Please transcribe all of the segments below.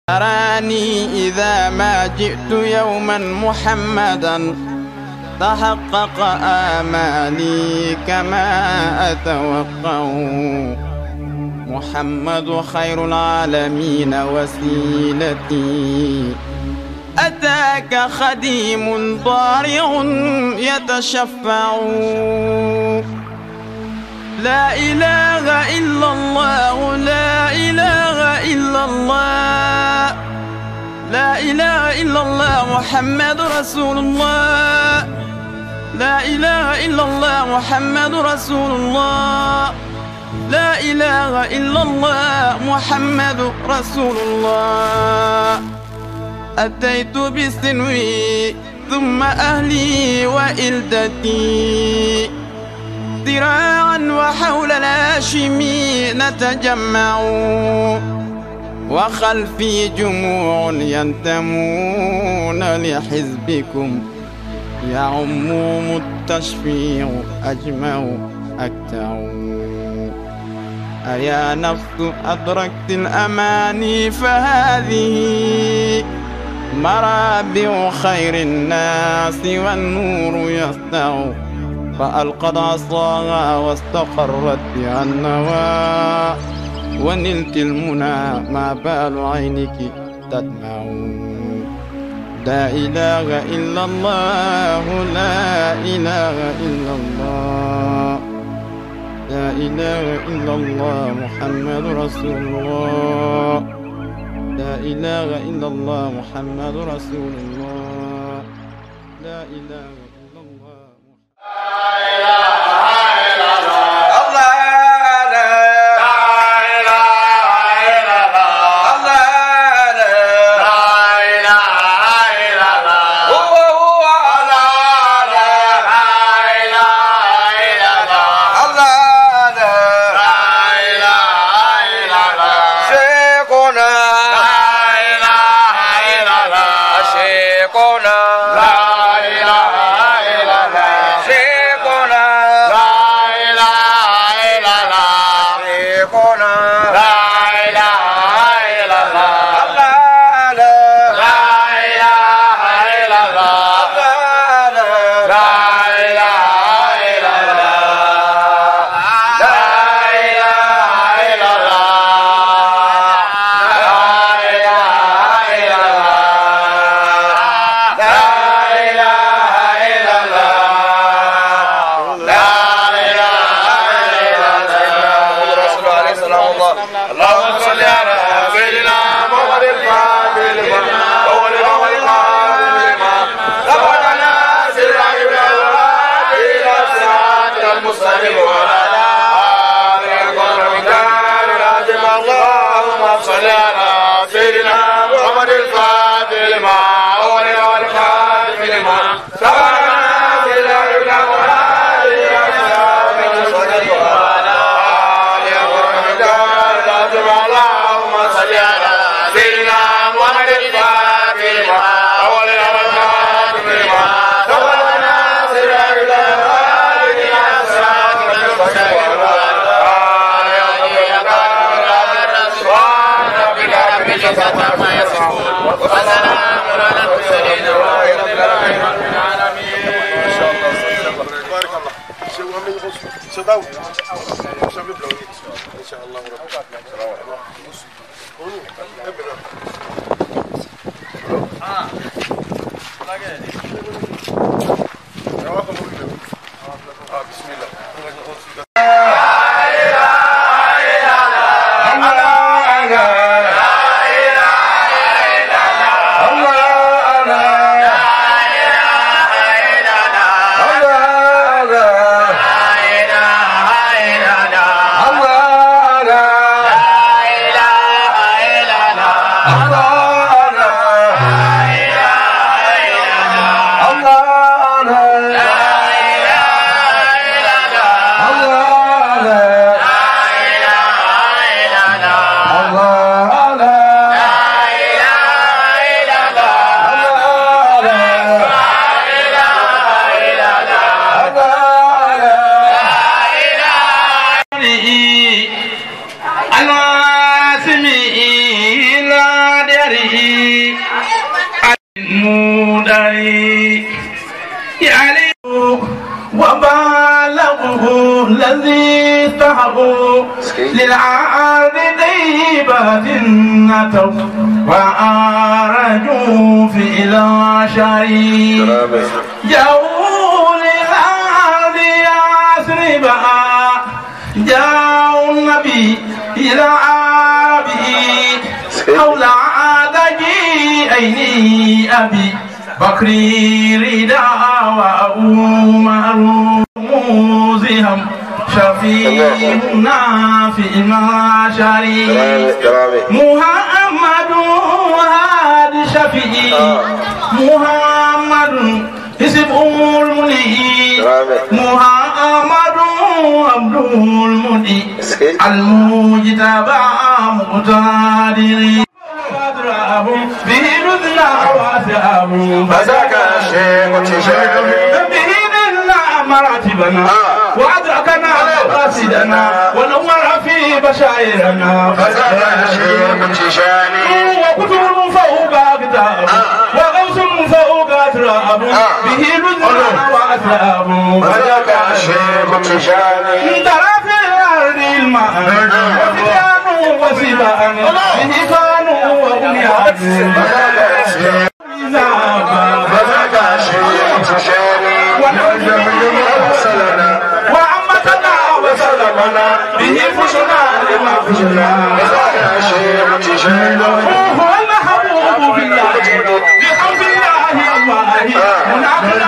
أراني إذا ما جئت يوما محمدا تحقق آمالي كما أتوقع. محمد خير العالمين وسيلتي، أتاك خديم ضارع يتشفع. لا إله إلا الله، لا إله إلا الله، لا إله إلا الله محمد رسول الله، لا إله إلا الله محمد رسول الله، لا إله إلا الله محمد رسول الله. أتيت بسنوي ثم أهلي وإلدتي ذراعا وحول الهاشمي نتجمع، وخلفي جموع ينتمون لحزبكم يعمهم التشفيع أجمع أكتع. أيا نفس أدركت الأماني فهذه مرابع خير الناس والنور يسطع. فألقت عصاها واستقرت بها النوى، ونلت المنى ما بال عينك تدمع. لا إله إلا الله، لا إله إلا الله، لا إله إلا الله محمد رسول الله، لا إله إلا الله محمد رسول الله، لا إله إلا الله. La ذهبوا للعارض طيبة نتوا وأرجوا في العشرين جاءوا للعارض يثرب جاءوا النبي إلى عابه حول عادجي أبي بكري ردا وأمر موزهم شفيعنا في المعشر محمد هادي شفيع محمد حسب المنير محمد عبد المنير المجتبى مقتدر به رذنا واسعهم فذاك الشيخ تشاهد به ذلنا مراتبنا وأدركنا قاصدنا ونور في بشائرنا فذاك الشيخ تشاهد وكتب فوق كتاب وغوث فوق أتراب به رذنا واسعهم فذاك الشيخ تشاهد ترى في الأرض الماء وفتيان وسباء به كانوا وهم يعلمون وعمتنا وسلمنا به فشنا لما فشنا هو المحبوب بالله بحمد الله الله منعقنا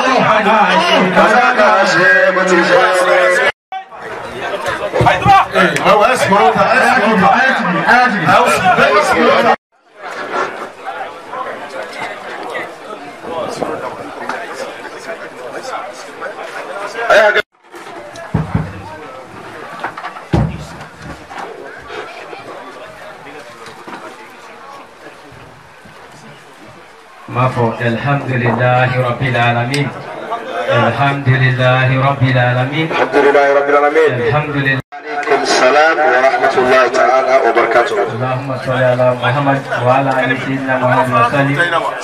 أو اسمع الحمد لله رب العالمين الحمد لله رب العالمين الحمد لله رب العالمين الحمد لله. عليكم السلام ورحمة الله تعالى وبركاته. اللهم صل على محمد وعلى آل سيدنا محمد وسلم.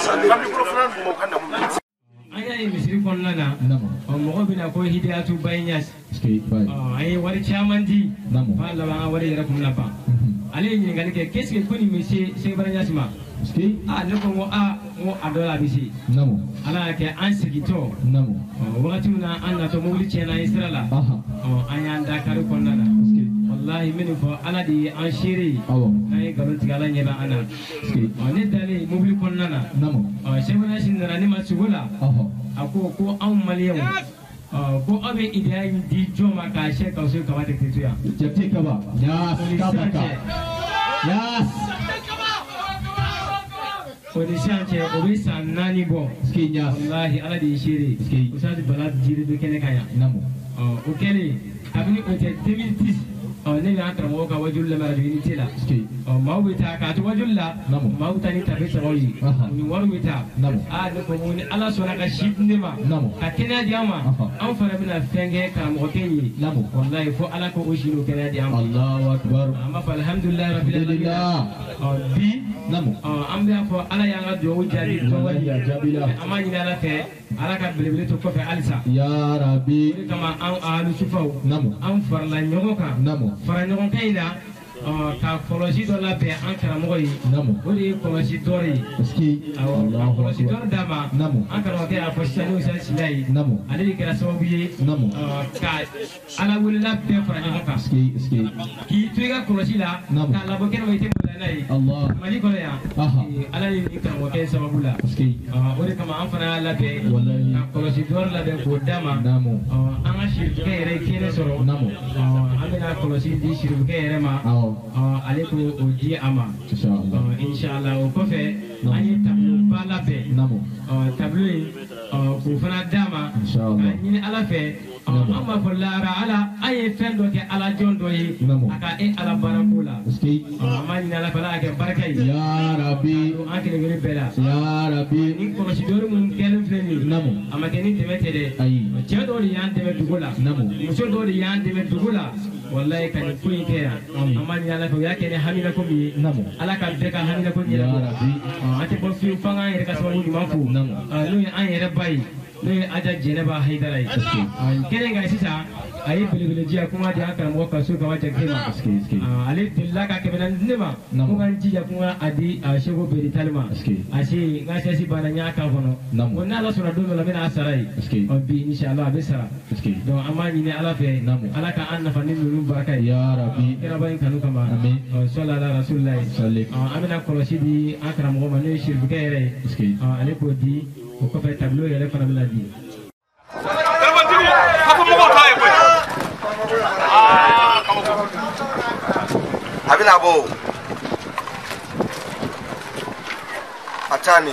Ayi misiri kɔnɔna na mɔgɔ bɛna ko hidayatu bayiɲas a ye wari caman di f'a laban an ka wari yɛrɛ kun na ban ale ye ɲininkali kɛ qu'est-ce que ko nin bɛ se bayiɲas ma ne ko n ko a dɔ la a bɛ se ala y'a kɛ an segintɔ wagati min na an natɔ mobili tiɲɛna an ye sira la an y'an da kari kɔnɔna na wallahi min fɔ ala de ye an seere ye an ye nkalon tigɛ ala ɲɛ bɛ an na ne dalen mobili kɔnɔna na bayiɲas nana ne ma sogo la a ko anw maliyɛnw ko aw bɛ ideya in di jɔn ma k'a sɛ k'aw se kaba tɛ to yan jate kaba o ni sisan cɛ o bɛ san 4 bɔ wallahi ala de ye seere Ustaz Bala jiri bɛ kɛnɛ kan yan o kɛlen kabini o tɛ 2010 ne bɛ an karamɔgɔ ka wajulu lamɛn radio unité la maaw bɛ taa k'a to wajulu la maaw ta ni tafe sɔrɔ ye ni wari bɛ taa ne ko ni ala sɔnna ka si di ne ma ka kɛnɛya di an ma an fana bɛna fɛn kɛ karamɔgɔkɛ ye wallahi fo ala ko o si n'o kɛnɛya di an ma Allahu akbar an b'a fɔ alhamdulilahi rabbil alamin bi an bɛ fɔ ala y'an ka dugawu jaabi an b'a ɲini ala fɛ ala ka belebele to kɔfɛ halisa ya rabbi o de kama an ahlu sufaw an farala ɲɔgɔn kan fara ɲɔgɔn kan in na ka kɔlɔsi dɔ labɛn an karamɔgɔ ye o de ye kɔlɔsi dɔ ye kɔlɔsi dɔ d'a ma an karamɔgɔkɛ y'a fɔ sisan n'o sisan sila ye ale de kɛra sababu ye ka ala welela bɛɛ fara ɲɔgɔn kan k'i to i ka kɔlɔsi la k'a labɔ kɛnɛma i tɛ n'a ye mali kɔnɔ yan ala ye ni karamɔgɔkɛ sababu la o de kama an fana y'a labɛn ka kɔlɔsi dɔ labɛn k'o d'a ma an ka sirifukɛ yɛrɛ ye kɛnɛ sɔrɔ an bɛna kɔlɔsi di sirifukɛ yɛrɛ ma ale ko o di a ma inshallah o kɔfɛ an ye tableau ba labɛn tableau in k'o fana d'a ma ka ɲini ala fɛ an b'a fɔ lara ala an ye fɛn dɔ kɛ ala jɔn dɔ ye a ka ala baarako la an b'a ɲini ala fɛ ala y'a kɛ barika ye ya rabbi an kelen kelen bɛɛ la ya rabbi ni kɔlɔsi dɔɔni minnu kɛlen filɛ nin ye a ma kɛ ni dɛmɛ tɛ dɛ cɛ dɔw de y'an dɛmɛ dugu la muso dɔw de y'an dɛmɛ dugu la wallahi ka nin ko in kɛ yan an b'a ɲini ala fɛ o y'a kɛ ni haminako min ye ala ka bɛɛ ka haminako ɲɛnabɔ an tɛ bɔ fiyewu f'an k'an yɛrɛ ka sababu ɲuman fo n'o ye an yɛrɛ ba ye ne aja jeneba haidara yi kene ga sisa ayi bilibili jiya kuma da aka mu ka so ka wajen kema ale dilla ka kebenan nema ko kan jiya kuma adi shego beri talma ashe ngasi asi bana nya ka kono wonna la sura do la mena asarai bi inshallah be sara donc amma ni ne ala fe ala ka anna fa nin nuru baraka ya rabbi ira bayin kanu kama amin sallallahu alaihi wasallam amina kolosidi akram go mane shirbu kere ale ko di ko fa tablo yele fana biladi abin abo atani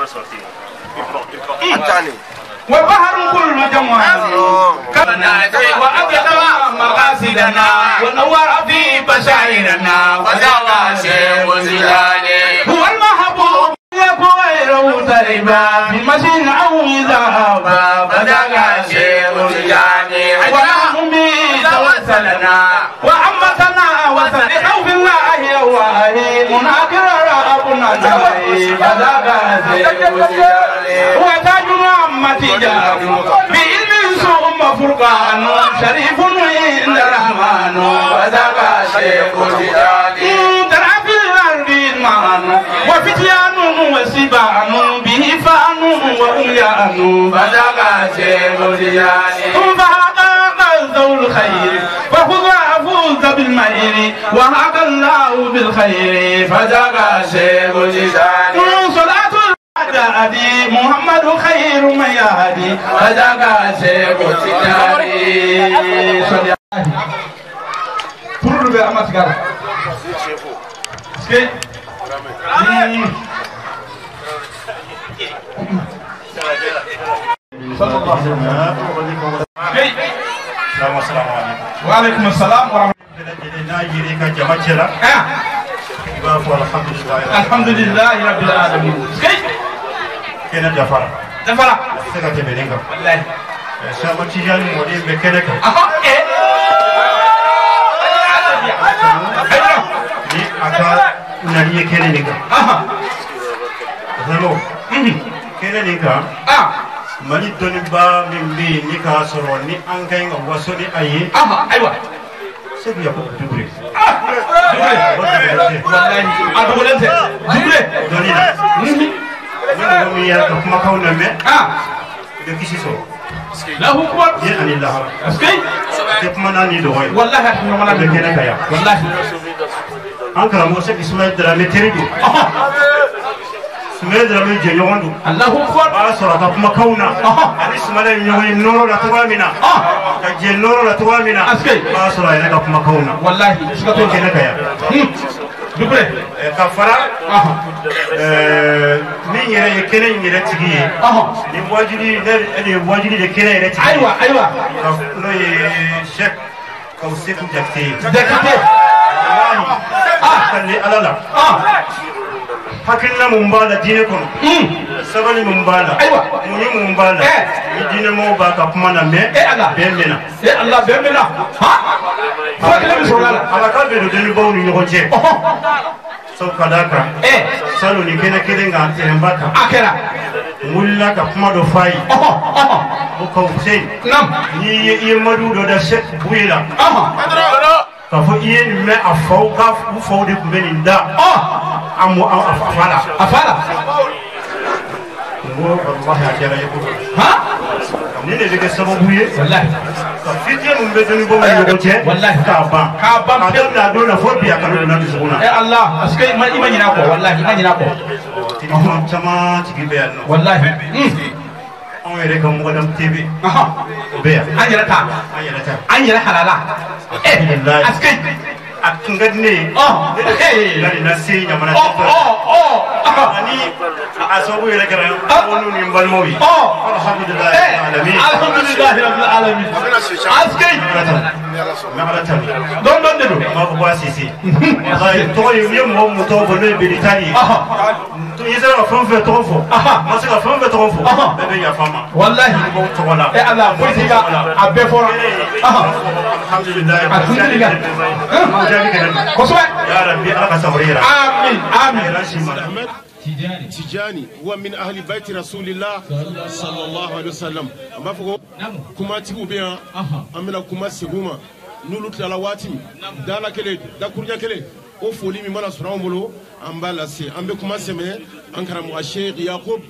وبحر كل جمعان وأبيض مقاصدنا ونور في بشائرنا وزاد شيخ زيداني هو المحبوب غيره تربا في مشين أو ذهبا وزاد شيخ زيداني ونحن به توسلنا وعمتنا وسل خوف الله وأهي مناكر ربنا نبي وزاد شيخ زيداني وتاجنا بعلم ثم فرقان شريف عند الرحمن وذاك شيخ زيداني ترى في الارض المعن وفتيان وسبان به فان واميان وذاك شيخ زيداني فحقق ذو الخير فخذ فوز بالمير وهدى الله بالخير فذاك شيخ زيداني صلاة أدي محمد خير من يهدي فذاك شيخ زيداني فرد بأمات قال سكي صلى الله عليه وسلم السلام عليكم وعليكم السلام ورحمة الله الحمد لله رب العالمين كنا جفرة سكت بينك والله شامل تجاري مودي بكرك ni aka nariye kene nika hello kene nika mani doni ba mimbi nika soro ni angai nga waso ni ayi aywa sebi ya ko dugre wallahi adugulente dugre doni na ni ya ko makauna me de kisiso lahu akbar ya anillah askay kep manani do way wallahi no mana be kene kaya wallahi ankara mo se ismail drame teridu ismail drame je yondo allahu akbar asura ka kuma kauna ali ismail nyoy noro la tawamina ka je noro la tawamina askay asura ina ka kuma kauna wallahi suka to kene kaya dubre kafara min yere kene yere tigi ni wajiri de kene yere tigi aywa no ye chef kauseku jakte wallahi alala hakilla mumbala dine kono sabali mumbala muni mumbala dine mo ba ka kuma na me bemena Allah bemena hakilla mumbala ala ka be do dine bawu ni nyoje so kadaka salu ni kene nga terembaka akera mulla ka kuma do fai o ko Hussein nam ni ye madu do da Sheikh Buila ka fo iye ni me afau ka fo de kubeni nda amu afala ngo wallahi ajara yako ni ne de sababu ye wallahi ka fitiye mun be doni bo mo yoje wallahi ka ba na do na fo biya ka do na bisuna Allah askay ma imani na ko wallahi imani na ko sama tigi be no wallahi on yere ko mo dam TV be anyara halala askay atungadne ngani nasi nyamana ani asobu yere kara wonu ni mbalmowi alhamdulillah rabbil alamin askay don de do ma ko basisi wallahi to yim mo mo to bo ne bilitani to yezara fonfe to fo ma se ka fonfe to fo bebe ya fama wallahi mo to wala Allah politika abbe fora alhamdulillah ko so ya rabbi ala ka sabrira amin Tijani huwa min ahli baiti rasulillah sallallahu alaihi wasallam amba fo kuma tigu be amina kuma seguma nulu tala wati dala kele da kurja kele o foli mi mana sura mbolo amba la se ambe kuma seme ankara mu Sheikh Yaqub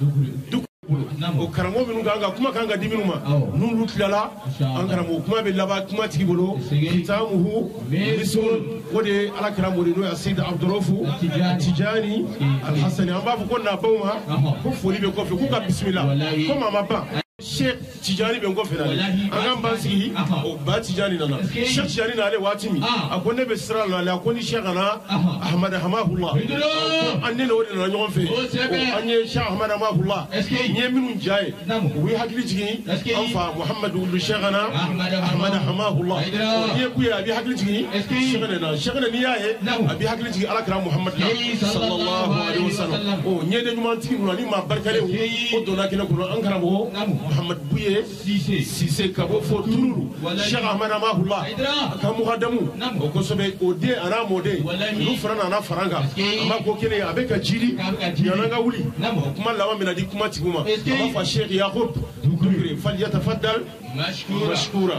o karamo minnu ganga kuma kanga diminuma nulu tala ankara mu kuma be laba kuma tigi bolo kitamuhu bisul wode ala karamo no ya Sayyid Abdurrafu Tijani Al-Hasani amba ko na bawma ko foli be ko fe ku ka bismillah ko mama ba Sheikh Tijani be ngofe na anga mbansi o ba Tijani nana Sheikh Tijani na ale watimi akone be sira na ale akoni Sheikh na Ahmad Hamahullah anne no na nyon fe anye Sheikh Ahmad Hamahullah nye minu jaye wi hakili jigi anfa Muhammad ulu Sheikh na Ahmad Hamahullah nye ku ya bi hakili jigi Sheikh na ni yae abi hakili jigi ala kara Muhammad sallallahu alaihi wasallam o nye de nyuma tigi no ni ma barkale o dona kina ko ankara mo Muhammad Bouye Sise Kabo Foturu Cheikh Ahmad Amahullah Kamu Hadamu Okosobe Ode Ana Mode Nufrana Ana Faranga Ama Kokene Abeka Jiri Yananga Wuli Kuma Lawa Menadi Kuma Tiguma Ama Fa Sheikh Yaqub Dukuri Falyatafaddal Mashkura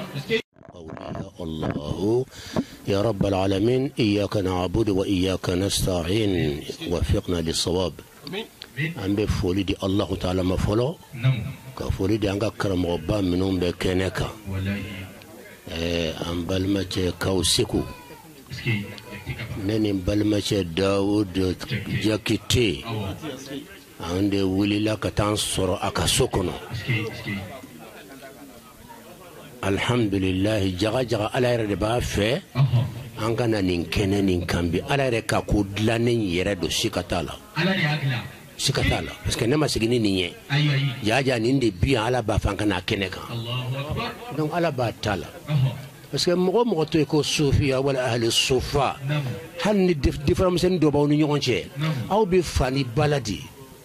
الله يا رب العالمين إياك نعبد وإياك نستعين وفقنا للصواب an bɛ foli di Allahu Ta'ala ma fɔlɔ ka foli di an ka karamɔgɔba minnu bɛ kɛnɛ kan an balimacɛ Kaw Seku ne ni balimacɛ Dawud Jakite an de wulila ka taa sɔrɔ a ka so kɔnɔ alhamdulillah jaga jaga ala yɛrɛ de b'a fɛ an ka na nin kɛnɛ nin kan bi ala yɛrɛ ka ko dilannen yɛrɛ don sika t'a la sikatala parce que ne ma sigini ni ye jaja ni de bi ala ba fan kana kene kan donc ala ba tala parce que mogo to ko sufiya wala ahli sufa hal ni difference do baw ni ñon ci aw bi fani baladi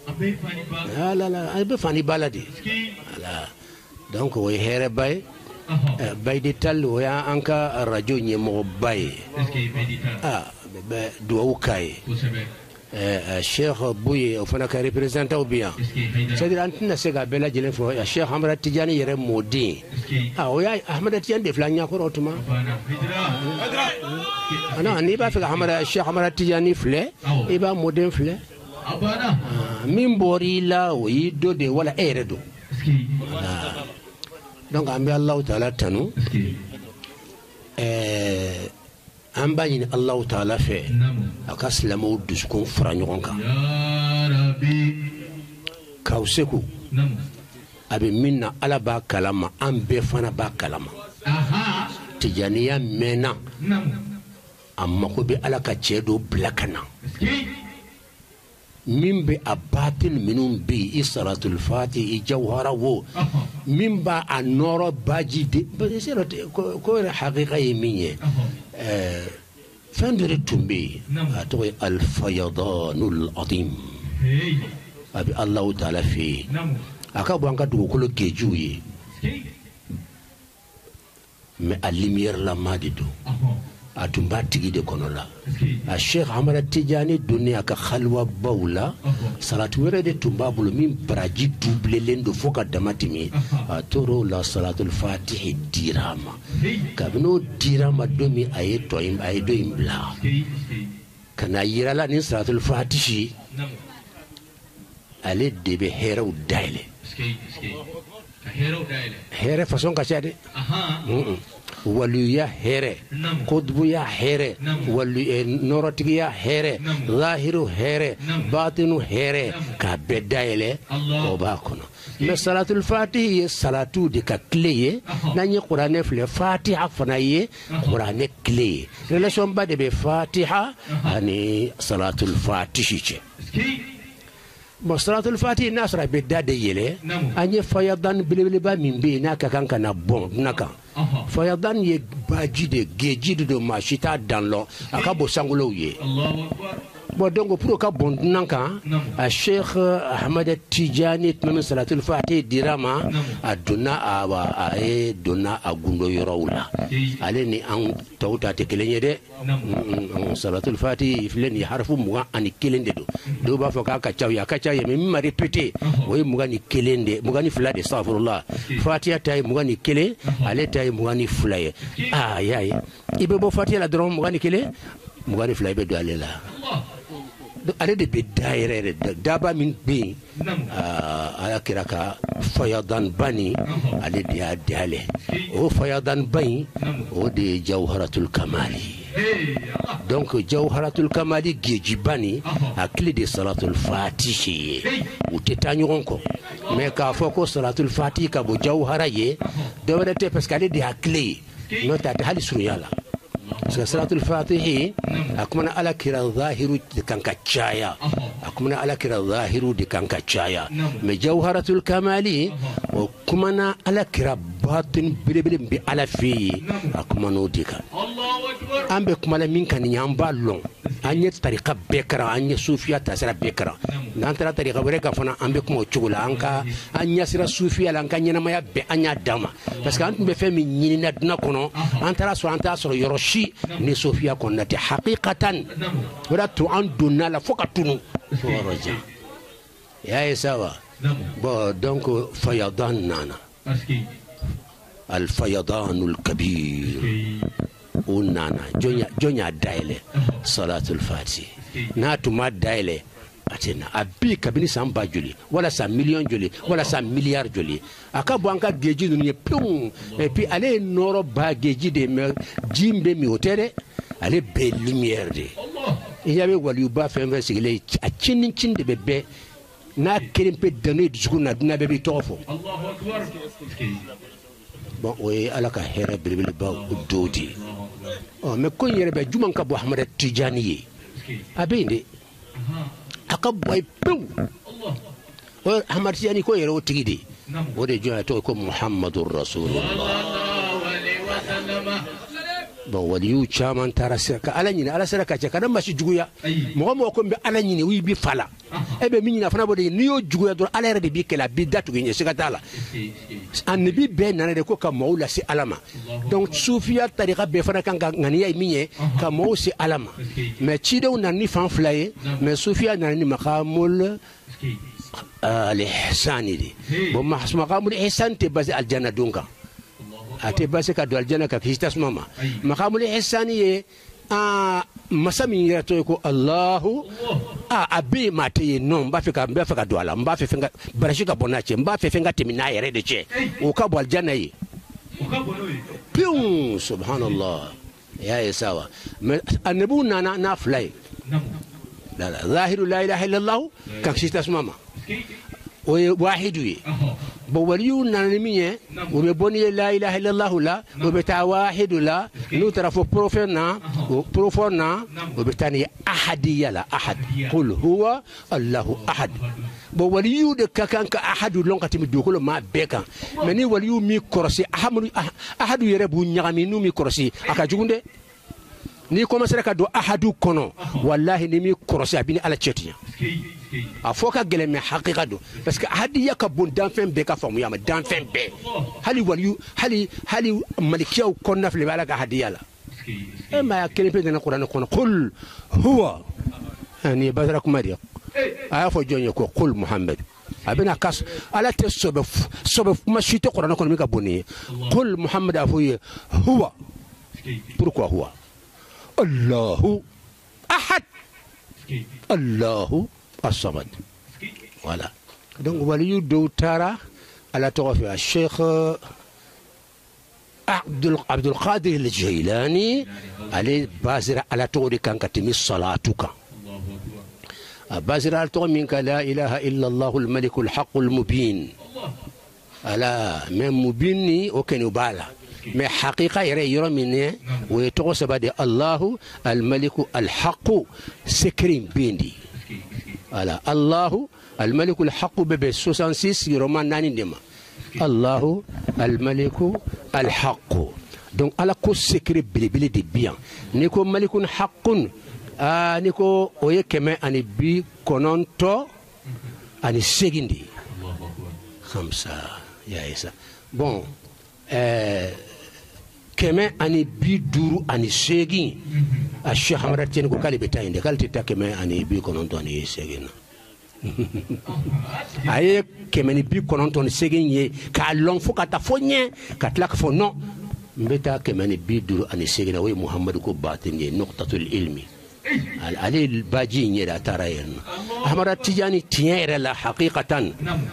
la ay be fani baladi ala donc way here bay bay di tal ya anka radio ñe mo bay do kay Cheikh Bouye o fana ka représentant ou bien c'est-à-dire antina sega bela jele fo Cheikh Ahmad Tijani yere modi o ya Ahmad Tijani de flanya ko rotuma ana ni ba fa Cheikh Ahmad Tijani fle e ba modem fle min bori la o yido de wala eredo donc ambi Allah Ta'ala tanu an b'a ɲini Allahu Ta'ala fɛ a ka silamɛw dusukun fara ɲɔgɔn kan Kaw Seku a bɛ min na ala b'a kalama an bɛɛ fana b'a kalama Tijaniya mɛnna a mako bɛ ala ka cɛ dɔ bila ka na min bɛ a batin minnu bɛ yen i salatul fati i jawhara wo min b'a a nɔrɔ baji de ko yɛrɛ hakika ye min ye fɛn dɔ de tun bɛ yen a tɔgɔ ye al-fayadanul azim a bɛ Allahu Ta'ala fɛ yen a ka bɔ an ka dugukolo geejiw ye mais a lumière lama de don a tun b'a tigi de kɔnɔ la a Sheikh Ahmad Tijani donnen a ka khalwa baw la salatu wɛrɛ de tun b'a bolo min baraji dublelen don fo ka dama tɛmɛ a tor'o la salatul fatihi dira ma kabini o dira ma don min a ye dɔ in bila ka na yira la ni salatul fatihi ale de bɛ hɛrɛw dayɛlɛ hɛrɛ façon ka ca dɛ waliya hɛrɛ kodbuya hɛrɛ nɔrɔtigiya hɛrɛ zahiru hɛrɛ batinu hɛrɛ k'a bɛɛ dayɛlɛ o b'a kɔnɔ mais salatul fatihi ye salatu de ka tile ye n'an ye kuranɛ filɛ fatiha fana ye kuranɛ tile ye relation ba de bɛ fatiha ani salatul fatihi cɛ bon salatul fatihi n'a sɔrɔ a bɛ da de yɛlɛ an ye fayadan belebeleba min bɛ yen n'a ka kan ka na bɔn duna kan fayadan ye baji de geji de don maa si t'a dan lɔ a ka bon sankolow ye bon donc pour ka bon nanka a Sheikh Ahmad Tijani même salatul fatih dirama aduna awa e dona agundo yorawla ale ni an tawta te kelenye de salatul fatih flen ya harfu muga ani kelende do ba foka ka chaw ya me ma répéter way muga ni kelende muga ni fulade astaghfirullah fatiha tay muga ni kele ale tay muga ni fulaye yaay ibe bo fatiha la dron muga ni kele muga ni fulaye be do ale la ale de be daire daba min be ala kiraka fayadan bani ale de adale o fayadan bani o de jawharatul kamali donc jawharatul kamali geji bani akli de salatul fatih o tetanyon ko mais ka foko salatul fatih ka bo jawhara ye dawrete parce que ale de akli no ta hali sunyala salatul fatih akumana ala kira zahiru de kanka chaya akumana ala kira zahiru de kanka chaya me jawharatul kamali o kumana ala kira batin bilibili bi ala fi akumano dika ambe kumala min kan nyamba long anye tariqa bekra anye sufiya tasira bekra nantara tariqa bereka fana ambe kuma chugula anka anya sira sufiya lanka nyana maya be anya dama parce que antu be fe min nyina duna kono antara so yoroshi ni sufiya konnati haqiqatan wala tu anduna la fokatunu waraja ya isawa bon donc fayadan nana al fayadanul kabir unana jonya daile salatul fatih na tuma daile atena abi kabini samba joli wala sa million joli wala sa milliard joli akabo anka geji ni pion et puis aller noro ba geji de me jimbe mi hotere aller be lumière de il y avait wali ba fait investigler a chinin chin de bébé na kerimpe donner du journal na bébé tofo Allahu akbar bon oui alaka hera bilbil ba udodi mais ko yere be juman ka bo Ahmad Tijani abinde akaboy pew o Ahmad Tijani ko yere o tigidi o de jona to ko Muhammadur Rasulullah bon waliyu chaman tarasaka alanyini ala saraka cha kada mashi juguya mo ko be alanyini wi bi fala ebe minina fana bode niyo juguya do ala rede bi kala bi datu ngi sikatala annabi be nanade ko ka maula si alama donc sufiya tariqa be fana kan ngani ay minye ka maula si alama mais chido nanni fan flaye mais sufiya nanni maqamul al-ihsani di bo maqamul ihsan te basi aljanna dunka ate base ka do aljana ka kistas mama makamul ihsani ye masami yato ko Allahu abi mate non mba fika do ala mba fika barashika bonache mba fika temina yere de che o ka bo aljana yi o ka bo noyi pium subhanallah ya sawa annabu na fly la zahiru la ilaha illa Allah ka kistas mama o wahidu بوليو نانمية وببني لا إله إلا الله لا وبتواحد لا نترف بروفنا وبروفنا وبتاني أحدية لا أحد قل هو الله أحد بوليو دكان كأحد لون كتيم دوكلو ما بكا مني وليو مي كرسي أحد يربو نعمينو مي كرسي أكاجونده ni commencer ka do ahadu kono wallahi ni mi korose abini ala chetiya afoka gele me haqiqa do parce que ahadiya ka bon dan fen be ka famu yama dan fen be hali waliyu hali malikiya konna fle bala ka hadiya la e ma kele pe na qur'an kono qul huwa ani badrak mariya aya fo jonyo ko qul muhammad abina kas ala te sobe ma shite qur'an kono mi ka boni qul muhammad afuye huwa pourquoi huwa الله أحد الله الصمد voilà donc waliyu do tara ala tofi الشيخ عبد القادر الجيلاني عليه بازر على توري كان كتمي صلاتك بازر على توري منك لا إله إلا الله الملك الحق المبين ألا من مبيني وكان بالا mais haqiqa yere yoro minne we to sabade Allah al-malik al-haq sekrim bindi ala Allah al-malik al-haq bebe 66 roman nani ndema Allah al-malik al-haq donc ala ko sekre bilibili de bien ni ko malikun haqqun niko oye keme ani bi kononto ani segindi khamsa ya isa bon keme ani bi duru ani segin a Cheikh Hamada Tidiane ko kali betayinde kalti ta keme ani bi kononto ani segin aye keme ni bi kononto ani segin ye ka lon fo ka ta fo nye ka tlak fo non mbeta keme ni bi duru ani segin way Muhammad ko batin ye nuqtatul ilmi علي الباجين يا ترين أحمد التجاني تيار لا حقيقة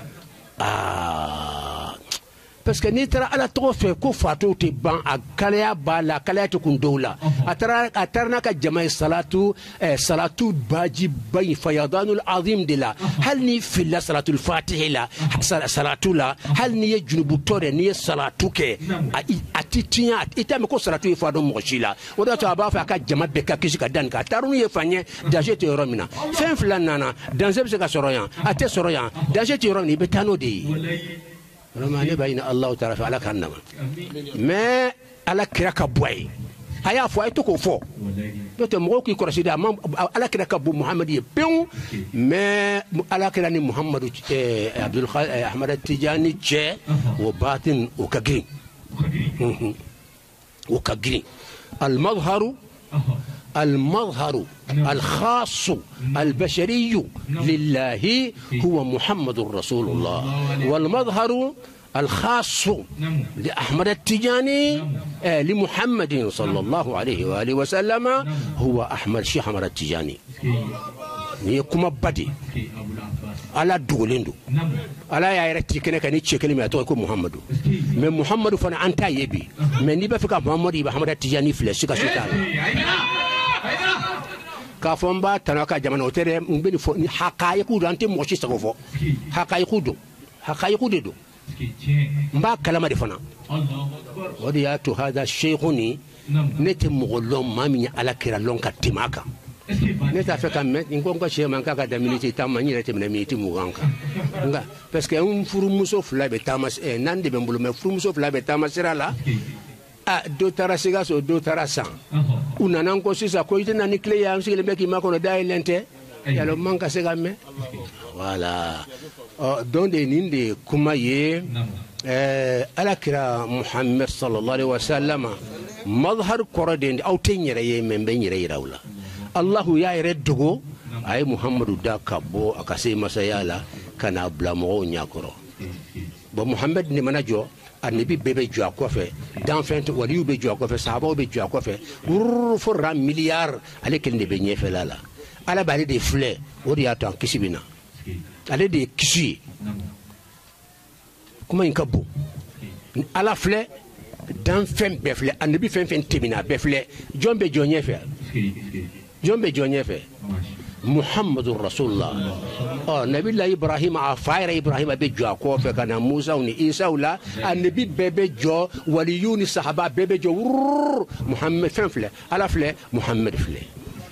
parce que ni tara ala to fe ko fatu ti ban akala bala kala to kun dola atarna ka jama salatu salatu baji bay fayadanul azim dila hal ni fi la salatu al-fatih la salatu la hal ni junubu tore ni salatu ke atitinya itame ko salatu ifado mochila oda to aba fa ka jama be ka kishika dan ka tarunu ye fanye daje te romina fen flanana danze be ka soroyan ate soroyan daje te romini betano de رماني بين الله تعالى فعلك هنما ما على كراك بوي هيا فوي تكو فو دوت موكي كرسي دا على كراك ابو محمد يبيو ما على كراني محمد عبد الخالق احمد التجاني جي وباطن وكغري وكغري المظهر الخاص البشري لله هو محمد رسول الله والمظهر الخاص لأحمد التجاني لمحمد صلى الله عليه وآله وسلم هو أحمد شيخ أحمد التجاني يكما بدي على دولندو على يارتي كنا كني تشكل ما توكو محمد من محمد فانا أنت يبي من نبى فيك محمد يبقى أحمد التجاني فلسي كشيطان كافون تناكا جمان اوتري مبني فو حقائق دانتي موشي سغفو حقائق دو مبا كلام دي فنا وديات هذا الشيخني نتي مغلوم مامي على كيرالون كتيماكا نتا فكا مت نكون شي مانكا كدا مينيتي تاماني رتي من ميتي موغانكا nga parce que un furumuso fla betamas nande bembulu me furumuso fla betamasira la do tara sigaso do tara san unana ko sisa ko itena ni clé ya msi le meki makono dai lente ya lo manka segame voilà donde ninde kuma ye alakira Muhammad sallallahu alaihi wasallam mazhar korode au tenyere ye membe nyere rawla Allah ya reddugo ay Muhammadu da kabo akase masayala kana blamo nyakoro bo Muhammad ni manajo النبي بيبي جوا كوفي دان فنت وليو بي جوا كوفي صحابه بي جوا كوفي فر مليار عليك النبي نيفه لا على بالي دي فلي ودي اتان كسبنا على دي كسي كما ينكبو على فلي دان فم بفلي النبي فم تيمنا بفلي جون بي جونيفه محمد رسول الله نبي الله إبراهيم عفاير إبراهيم بيجوا كوفة كان موسى ونعيسى ولا النبي بيجوا وليون الصحابة بيجوا محمد فله على فله محمد فله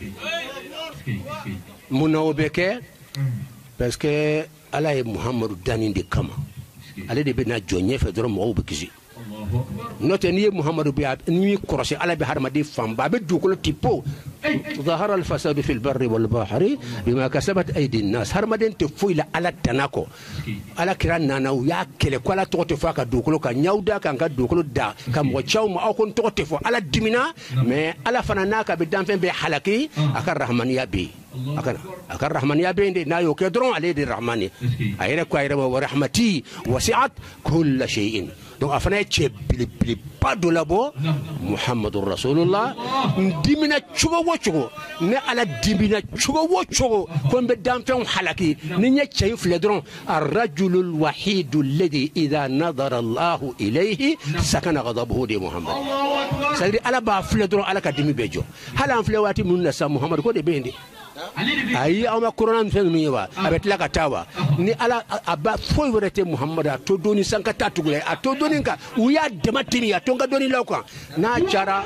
منو بك بس كه على محمد دانين دي كما على دي بنا جونيه فدرم مو بكزي نوتني محمد بياب ني كروسي على بحر مدي فام باب دوكل تيبو ظهر الفساد في البر والبحر بما كسبت ايدي الناس هر مدين تفويل على تناكو على كران نانو ياكل كولا توتفا دوكل كان نيودا كان دوكل دا كم وتشاو ما كون توتفو على دمنا مي على فناناك بدان فين بحلقي اكر الرحمن يابي اكر الرحمن يابي نايو كدرون عليه الرحمن ايره كايره ورحمتي وسعت كل شيء donc afana che bili pado labo Muhammadur Rasulullah dimina chugo wochugo ne ala dimina chugo wochugo kombe damfen halaki ni nya che fledron ar-rajulul wahid alladhi idha nadara Allah ilayhi sakana ghadabuhu di Muhammad sadi ala ba fledron ala ka dimi bejo hala flewati munna sa Muhammad ko de bende ayi awma Qur'an fen mi wa abet la katawa ni ala aba foy werete Muhammad to doni sankata tugule to doni ka uya dematini ya tonga doni lawka na chara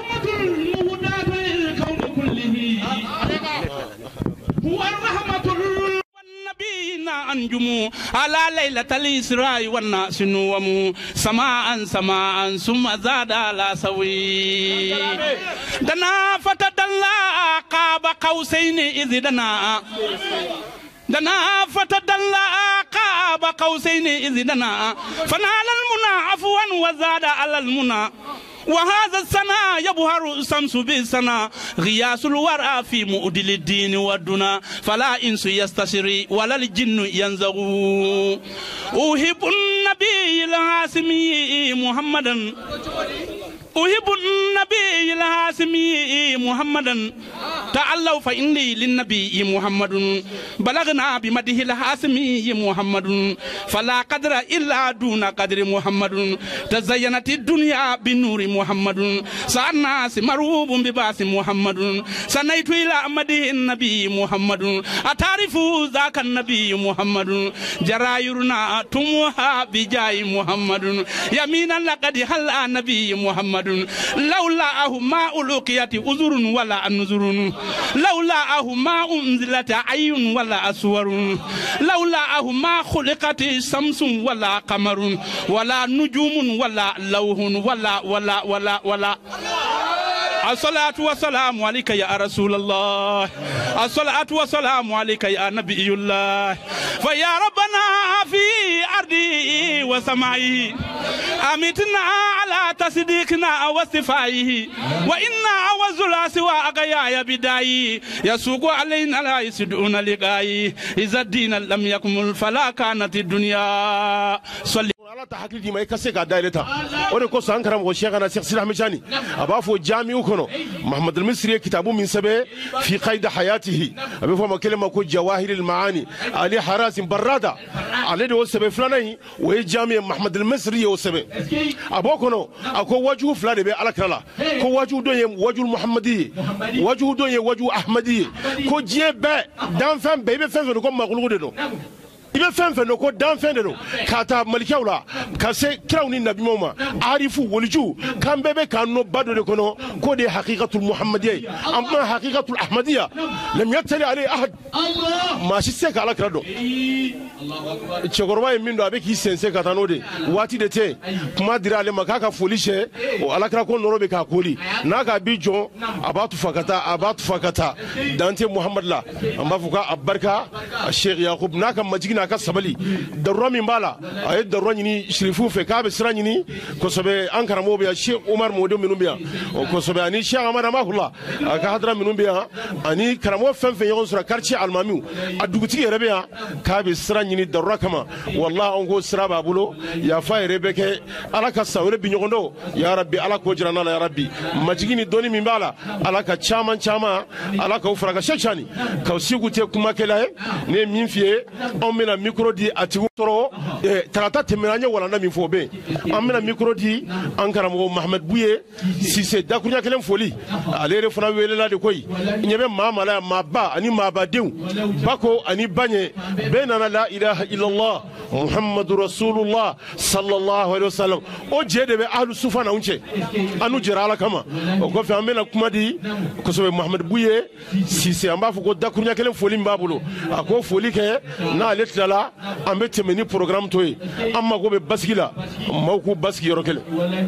هو الرحمة والنبيين لنا أنجم على ليلة الإسراء والناس نوم سماء سماء ثم زاد على سوي دنا فتدلى قاب قوسين إذ دنا فتدلى قاب قوسين إذ دنا فنال المنى عفوا وزاد على المنى وهذا السنة يبهر الشمس بالسنة غياس الورى في مؤدل الدين والدنا فلا إنس يستشري ولا الجن ينزغ أحب النبي الهاشمي محمدا أحب النبي الهاشمي محمدا تعالوا فإني للنبي محمد بلغنا بمده الهاشمي محمد فلا قدر إلا دون قدر محمد تزينت الدنيا بنور محمد سألناس مرهوب بباس محمد سنيت إلى مده النبي محمد أتعرف ذاك النبي محمد جرايرنا تموها بجاي محمد يمينا لقد هل النبي محمد لولا ما ألقيت أذر ولا نذر لولا ما أنزلت عين ولا أسور لولا ما خلقت شمس ولا قمر ولا نجوم ولا لوح ولا الصلاة والسلام عليك يا رسول الله الصلاة والسلام عليك يا نبي الله فيا ربنا في أرضه وسمائه أمتنا على تصديقنا واستفائه وإنا وزلا سوى أغيايا بداي يسوق علينا لا يسدون لقاي إذا الدين لم يكمل فلا كانت الدنيا صلي ala ta hakili di mai kase ga daireta ore ko san karam go shekana Sheikh Sila Hamishani abafo jami'u kono Muhammad al-Misri kitabu min sabe fi qaid hayatihi abafo ma kalma ko jawahir al-maani ali harasim barada ale do sabe flanai wa jami' Muhammad al-Misri yo sabe abokono ako waju flade be alakrala ko waju do ye waju muhammadi waju do ye waju ahmadi ko jebe dan fam be fam ko magulu de no ibe fɛn fɛn ko dan fɛn de don ka taa malikaw la ka se kiraw ni nabimaw ma arifu woliju kan bɛɛ bɛ k'an nɔ ba dɔ de kɔnɔ k'o de ye hakikatul muhamadiya ye an kuma hakikatul ahmadiya lam yatali ale ahad maa si se ka ala kira dɔn cɛkɔrɔba ye min dɔn a bɛ k'i sɛnsɛn ka taa n'o de waati de tɛ kuma dira ale ma k'a ka foli sɛ o ala kira ko nɔrɔ bɛ k'a koli n'a k'a bi jɔn a b'a tufa ka taa a b'a tufa ka taa dan tɛ muhamadi la an b'a fɔ k'a barika a sheikh yakub n'a ka majigi ka sabali darura min b'a la a ye darura ɲini sirifu fɛ k'a bɛ sira ɲini kosɛbɛ an karamɔgɔ bɛ yan Sheikh Umar Mɔdenw minnu bɛ yan o kosɛbɛ ani Sheikh Amadu Amahula a ka hadara minnu bɛ yan ani karamɔgɔ fɛn fɛn ɲɔgɔn sɔrɔ quartier alimamiw a dugutigi yɛrɛ bɛ yan k'a bɛ sira ɲini darura kama walahi an ko sira b'a bolo yafa yɛrɛ bɛ kɛ ala ka san wɛrɛ bi ɲɔgɔn dɔn ya rabbi ala k'o jira n'ala ya rabbi majigi ni dɔnni min b'a la ala ka caman caman ala k'o fara ka Sheikh Sani k'aw sigu tɛ kumakɛla ye ne ye min f'i ye anw bɛna micro di a tigi sɔrɔ tarata tɛmɛna an ye walanda min fɔ o bɛ yen an bɛna micro di an karamɔgɔ Mahamadu Buye Sise dakuruɲa kelen foli ale yɛrɛ fana welela de koyi ɲɛ bɛ maa maa la yan maa ba ani maa badenw ba ko ani ba ɲɛ bɛɛ nana la ilaha illallah Muhammadu Rasulullah sallallahu alaihi wasallam o jɛ de bɛ ahlu sufa n'anw cɛ an n'u jɛra ala kama o kɔfɛ an bɛna kuma di kosɛbɛ Mahamadu Buye Sise an b'a fɔ ko dakuruɲa kelen foli min b'a bolo a ko foli kɛ n'ale tilala an bɛ tɛmɛ ni programme to ye an mago bɛ basigi la maaw k'u basigi yɔrɔ kelen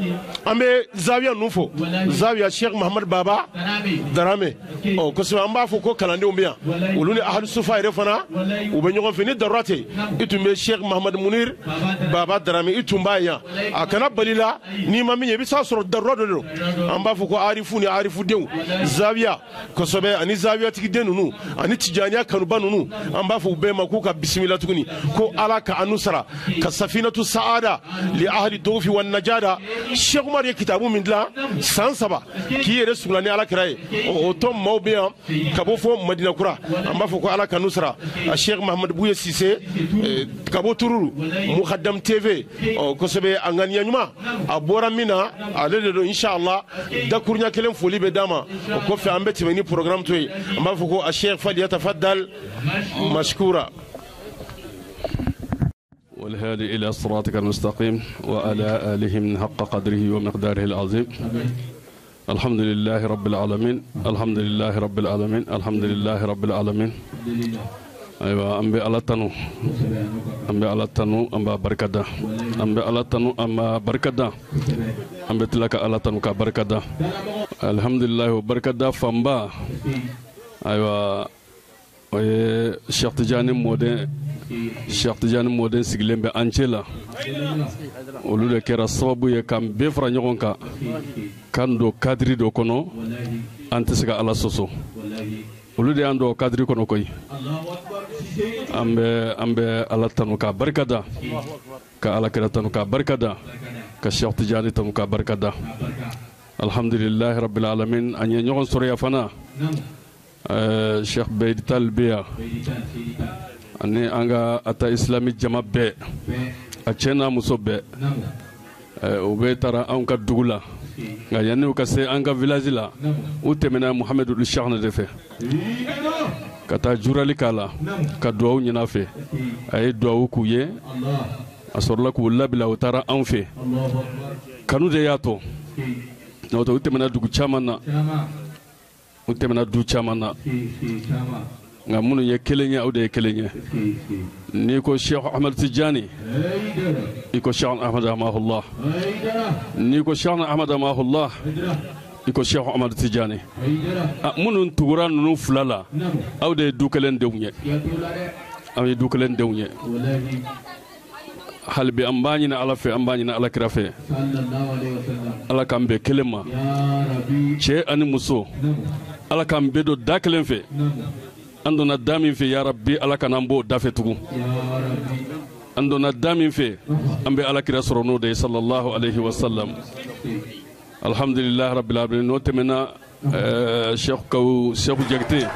an bɛ zawiya ninnu fɔ zawiya Sheikh Mahamadu Baba Darame ɔ kosɛbɛ an b'a fɔ ko kalandenw bɛ yan olu ni ahlu sufa yɛrɛ fana u bɛ ɲɔgɔn fɛ ni darura tɛ i tun bɛ Sheikh Mahamadu Munir Baba Darame i tun b'a yan a kana bali la n'i ma min ye i bɛ se k'a sɔrɔ darura dɔ de don an b'a fɔ ko arifu ni arifudenw zawiya kosɛbɛ ani zawiyatigi den ninnu ani tijaniya kanuba ninnu an b'a fɔ u bɛɛ ma k'u ka bisimila tuguni ko ala ka anu sara ka safinatu saada li ahli dawfi wan najada Sheikh Umar ye kitabu min dilan san 3 k'i yɛrɛ sugula ni ala kira ye o tɔn maaw bɛ yan ka bɔ fɔ Madina Kura an b'a fɔ ko ala ka anu sara a Sheikh Mahamadu Buye Sise ka bɔ Tururu Mukaddam TV kosɛbɛ a ŋaniya ɲuman a bɔra min na ale de don inshallah dakuruɲa kelen foli bɛ d'a ma o kɔfɛ an bɛ tɛmɛ ni programme to ye an b'a fɔ ko a Sheikh Falyatafaddal mashkura والهادي إلى صراطك المستقيم وعلى آله حق قدره ومقداره العظيم الحمد لله رب العالمين الحمد لله رب العالمين الحمد لله رب العالمين aywa an bɛ ala tanu an bɛ ala tanu an b'a barikada an bɛ ala tanu an b'a barikada an bɛ tila ka ala tanu ka barikada alhamdulilahi o barikada fanba aywa o ye Cheikh Tidiane Mɔden sigilen bɛ an cɛ la olu de kɛra sababu ye k'an bɛɛ fara ɲɔgɔn kan k'an don kadiri dɔ kɔnɔ an tɛ se ka ala sɔsɔ olu de y'an don kadiri kɔnɔ koyi an bɛ ala tanu ka barikada ka ala kira tanu ka barikada ka Cheikh Tidiane tanu ka barikada alhamdulilahi rabbil alamin an ye ɲɔgɔn sɔrɔ yan fana Cheikh Beydi Tall bɛ yan ani an ka ata islami jama bɛɛ a cɛ n'a muso bɛɛ u bɛ taara anw ka dugu la nka yanni u ka se an ka village la u tɛmɛna Muhamadu Cheikh de fɛ ka taa jurali k'a la ka duwawu ɲini a fɛ a ye duwawu k'u ye a sɔrɔla k'u labila u taara anw fɛ kanu de y'a to n'o tɛ u tɛmɛna dugu caman na u tɛmɛna du caman na nka minnu ye kelen ye aw de ye kelen ye n'i ko Cheikh Ahmad Tidiane i ko Cheikh Ahmad Amahullah n'i ko Cheikh Ahmad Amahullah i ko Cheikh Ahmad Tidiane minnu tugura ninnu fila la aw de ye du kelen denw ye aw ye du kelen denw ye hali bi an b'a ɲini ala fɛ an b'a ɲini ala kira fɛ ala k'an bɛn kelen ma cɛ ani muso ala k'an bɛɛ don da kelen fɛ an donna da min fɛ ya rabbi ala kana an b'o da fɛ tugun an donna da min fɛ an bɛ ala kira sɔrɔ n'o de ye sallallahu alaihi wa sallam alhamdulilahi rabbil alamin n'o tɛmɛna Cheikh Jakite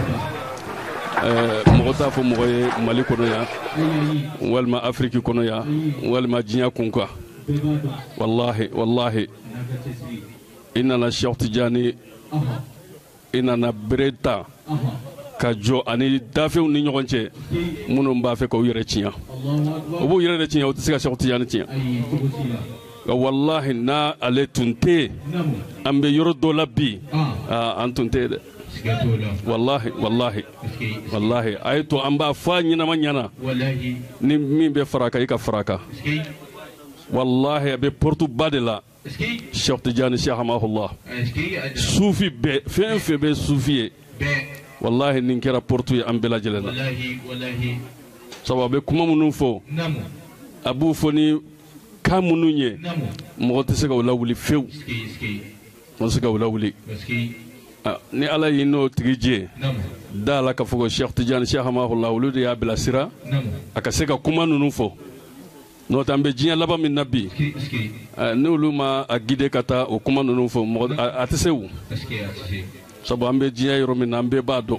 mɔgɔ t'a fɔ mɔgɔ ye Mali kɔnɔ yan walima Afiriki kɔnɔ yan walima diɲɛ kun kan wallahi i nana Cheikh Tidiane i nana bere ta ka jɔ ani dafɛnw ni ɲɔgɔn cɛ minnu b'a fɛ k'u yɛrɛ tiɲɛ o b'u yɛrɛ de tiɲɛ o tɛ se ka Cheikh Tidiane tiɲɛ nka wallahi n'a ale tun tɛ yen an bɛ yɔrɔ dɔ la bi an tun tɛ yen dɛ wallahi a ye to an b'a fɔ a ɲɛnama ɲɛna ni min bɛ fara a kan i ka fara a kan wallahi a bɛ portuba de la Cheikh Tidiane Cheikh Amahullah sufi bɛɛ fɛn fɛn bɛ sufi ye wallahi nin kɛra portu ye an bɛɛ lajɛlen na sabu a bɛ kuma minnu fɔ a b'u fɔ ni kan minnu ye mɔgɔ tɛ se ka o lawuli fewu mɔgɔ tɛ se ka o lawuli ni ala y'i n'o tigi jɛ da la ka fɔ ko Cheikh Tidiane Cheikh Amahullah olu de y'a bilasira a ka se ka kuma ninnu fɔ n'o tɛ an bɛ diɲɛ laban min na bi n'olu ma a guider ka taa o kuma ninnu fɔ mɔgɔ a tɛ se o sabu an bɛ diɲɛ yɔrɔ min na an bɛɛ b'a dɔn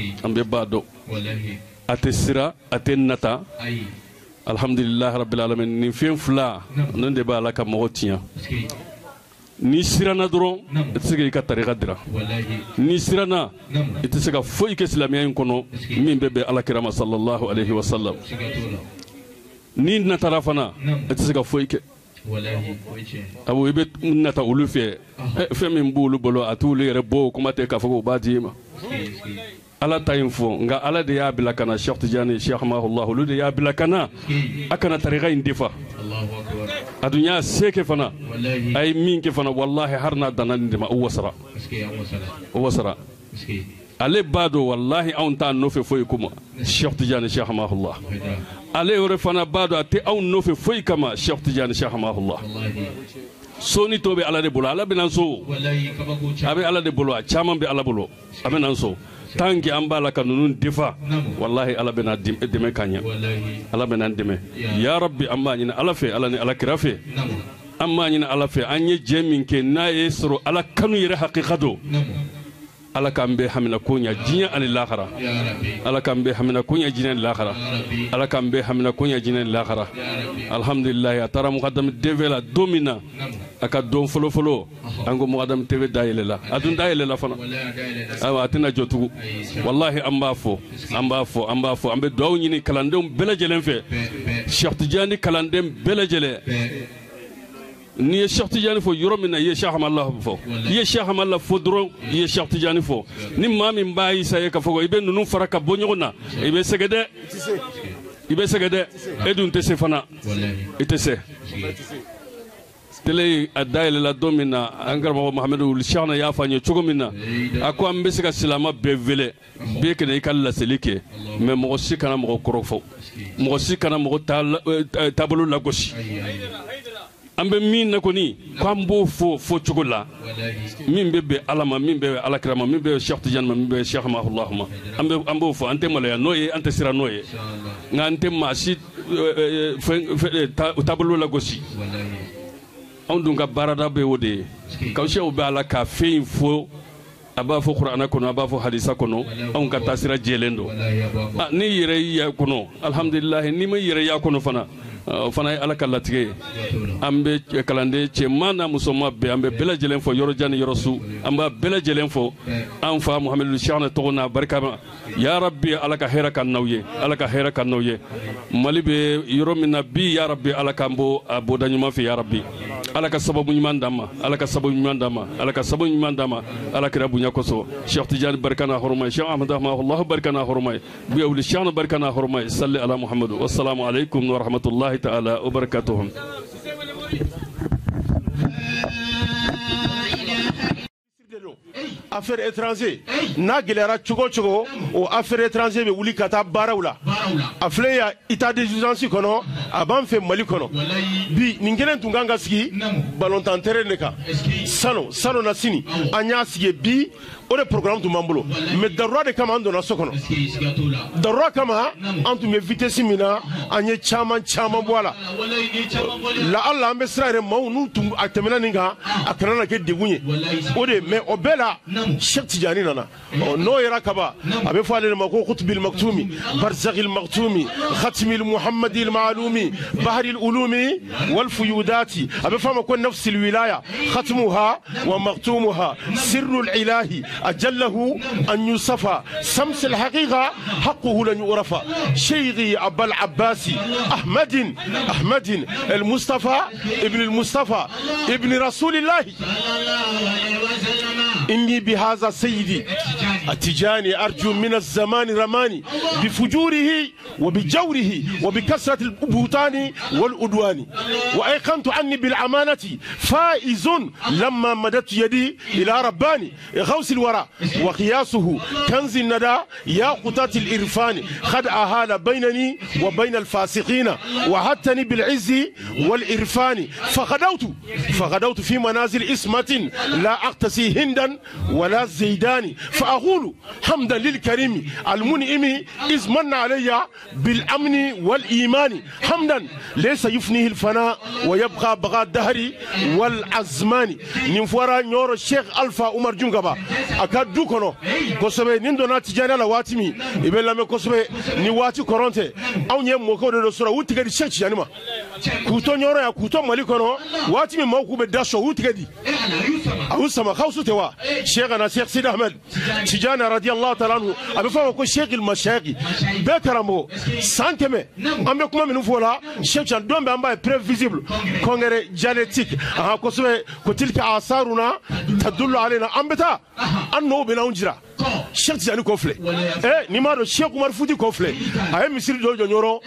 a tɛ sira a tɛ nata alhamdulilahi rabbil alamin nin fɛn fila ninnu de b'a la ka mɔgɔ tiɲɛ n'i siranna dɔrɔn i tɛ se k'i ka tarika dira n'i siranna i tɛ se ka foyi kɛ silamɛya in kɔnɔ min bɛ bɛn alakira ma sallallahu alaihi wa sallam n'i natara fana i tɛ se ka foyi kɛ awo i bɛ nata olu fɛ fɛn min b'olu bolo a t'olu yɛrɛ bɔ o kuma tɛ k'a fɔ k'o b'a di i ma ala ta in fɔ nka ala de y'a bila ka na Cheikh Tidiane Cheikh Amahullah olu de y'a bila ka na a kana tarika in defa a dun y'a se kɛ fana a ye min kɛ fana wallahi har n'a danna nin de ma o wasara ale b'a dɔn wallahi anw t'a nɔfɛ foyi kuma Cheikh Tidiane Cheikh Amahullah ale yɛrɛ fana b'a dɔn a tɛ anw nɔfɛ foyi kama Cheikh Tidiane Cheikh Amahullah soni to bɛ ala de bolo ala bɛ na so a bɛ ala de bolo a caman bɛ ala bolo a bɛ na so tant que an b'a la ka ninnu defa wallahi ala bɛ na dɛmɛ ka ɲɛ ala bɛ na dɛmɛ ya rabbi an b'a ɲini ala fɛ ala ni ala kira fɛ an b'a ɲini ala fɛ an ye jɛ min kɛ n'a ye sɔrɔ ala kanu yɛrɛ hakika don ala k'an bɛ hamina ko ɲɛ diɲɛ ani lahara ala k'an bɛ hamina ko ɲɛ diɲɛ ani lahara ala k'an bɛ hamina ko ɲɛ diɲɛ ani lahara alhamdulilahi a taara mukadam TV la don min na a ka don fɔlɔfɔlɔ an ko mukadam TV da yɛlɛla a dun da yɛlɛla fana ayiwa a tɛna jɔ tugun wallahi an b'a fɔ an bɛ duwawu ɲini kalandenw bɛɛ lajɛlen fɛ Cheikh Tidiane kalanden bɛɛ lajɛlen ni ye Cheikh Tidiane fo yoro min na ye Cheikh Ahmadallah fo ye Cheikh Ahmadallah fo dron ye Cheikh Tidiane fo ni maa min b'a yi sa ye ka fɔ ko i bɛ ninnu fara ka bɔ ɲɔgɔn na i bɛ sɛgɛ dɛ i bɛ sɛgɛ dɛ e dun tɛ se fana i tɛ se tele a dayɛlɛla don min na an karamɔgɔ Mahamadu Wulu Siyahna y'a fɔ an ye cogo min na a ko an bɛ se ka silama bɛɛ wele bɛɛ kɛnɛ i ka laseli kɛ mais mɔgɔ si kana mɔgɔ kɔrɔ fɔ mɔgɔ si kana mɔgɔ taabolo lagosi an bɛ min na kɔni k'an b'o fɔ cogo la min bɛ bɛn Ala ma min bɛ Alakira ma min bɛ Cheikh Tidiane ma min bɛ Cheikh Ahmadallah ma an b'o fɔ an tɛ maloya n'o ye an tɛ siran n'o ye nka an tɛ maa si taabolo lagosi anw dun ka baarada bɛ o de ye kawusew bɛ Ala ka fɛn in fɔ a b'a fɔ Kurana kɔnɔ a b'a fɔ hadisa kɔnɔ anw ka taasira jɛlen don ni yɛrɛ y'a kɔnɔ alhamdulilahi ni ma yɛrɛ y'a kɔnɔ fana o fana ye Ala ka latigɛ ye an bɛ kalanden cɛman n'a musoman bɛɛ an bɛ bɛɛ lajɛlen fɔ yɔrɔ jan ni yɔrɔ su an b'a bɛɛ lajɛlen fɔ an fa Mahamadu Siyahna tɔgɔ n'a barika ma ya Rabbi Ala ka hɛrɛ ka n'aw ye Ala ka hɛrɛ ka n'aw ye Mali bɛ yɔrɔ min na bi ya Rabbi Ala k'an bɔ a bɔda ɲuman fɛ ya Rabbi Ala ka sababu ɲuman d'an ma Ala ka sababu ɲuman d'an ma Ala ka sababu ɲuman d'an ma Ala kira bonya kosɔn Cheikh Tidiane barika n'a hɔrɔma ye Cheikh Ahmadallah barika n'a hɔrɔma ye Buya Wulu Siyahna barika n'a hɔrɔma ye salli ala Muhammadu wassalamu alaikum wa rahmatullahi ta'ala wa barakatuhum. Affaires étrangères n'a gɛlɛyara cogo cogo o affaires étrangères bɛ wuli ka taa baaraw la a filɛ ya état d'urgence kɔnɔ a b'an fɛ Mali kɔnɔ bi nin kelen tun kan ka sigi balontan terrain de kan salon na sini an y'a sigi bi o de programme tun b'an bolo mais darura de kama an donna so kɔnɔ darura kama an tun bɛ vitesse min na an ye caman bɔ a la la Allah an bɛ sira yɛrɛ maaw n'u tun a tɛmɛna nin kan a kana na kɛ degun ye o de mais o bɛɛ la Cheikh Tidiane nana n'o yɛrɛ kaba a bɛ fɔ ale de ma ko Kutubil Maktumi Barzakhil Maktumi Khatimil Muhammadil Ma'lumi Bahril Ulumi wal Fuyudati a bɛ fɔ a ma ko Nafsil Wilaya Khatmuha wa Maktumuha Sirrul Ilahi أجله أن يصفى سمس الحقيقة حقه لن يعرف شيخي أبا العباسي أحمد المصطفى ابن المصطفى ابن رسول الله إني بهذا سيدي التجاني أرجو من الزمان رماني بفجوره وبجوره وبكثرة البهتان والعدوان وأيقنت عني بالأمانة فائز لما مددت يدي إلى رباني غوث الورى وقياسه كنز الندى يا قطات الإرفان قد أهال بينني وبين الفاسقين وحتني بالعز والإرفان فغدوت في منازل إسمة لا أقتسي هندا ولا زيدان فأقول حمدا للكريم المنعم إذ من علي بالأمن والإيمان حمدا ليس يفنيه الفناء ويبقى بقاء الدهر والأزمان نفورا نور الشيخ ألفا عمر جنغبا أكادو كنو كسبه نندونا تجانا لواتمي إبلا مكسبه نواتي كورنته أو نيم موكو دو سورة وتيجي الشيخ جانما كوتو نورا يا كوتو مالي كنو واتمي موكو بداشو وتيجي أو سما خوسو توا شيخنا شيخ سيد أحمد تجانا رضي الله تعالى عنه أبي فهم كو شيخ المشايخ بكرامو سانتمي أمي كم من فولا شيخ جان دوم بامبا بريفيزيبل كونغري جينيتيك كسبه كتلك آثارنا تدل علينا أمبتا أنه بناونجرا Cheikh Tidiane Kofle numéro Cheikh Oumar Fouti Kofle a misiri do jonyoro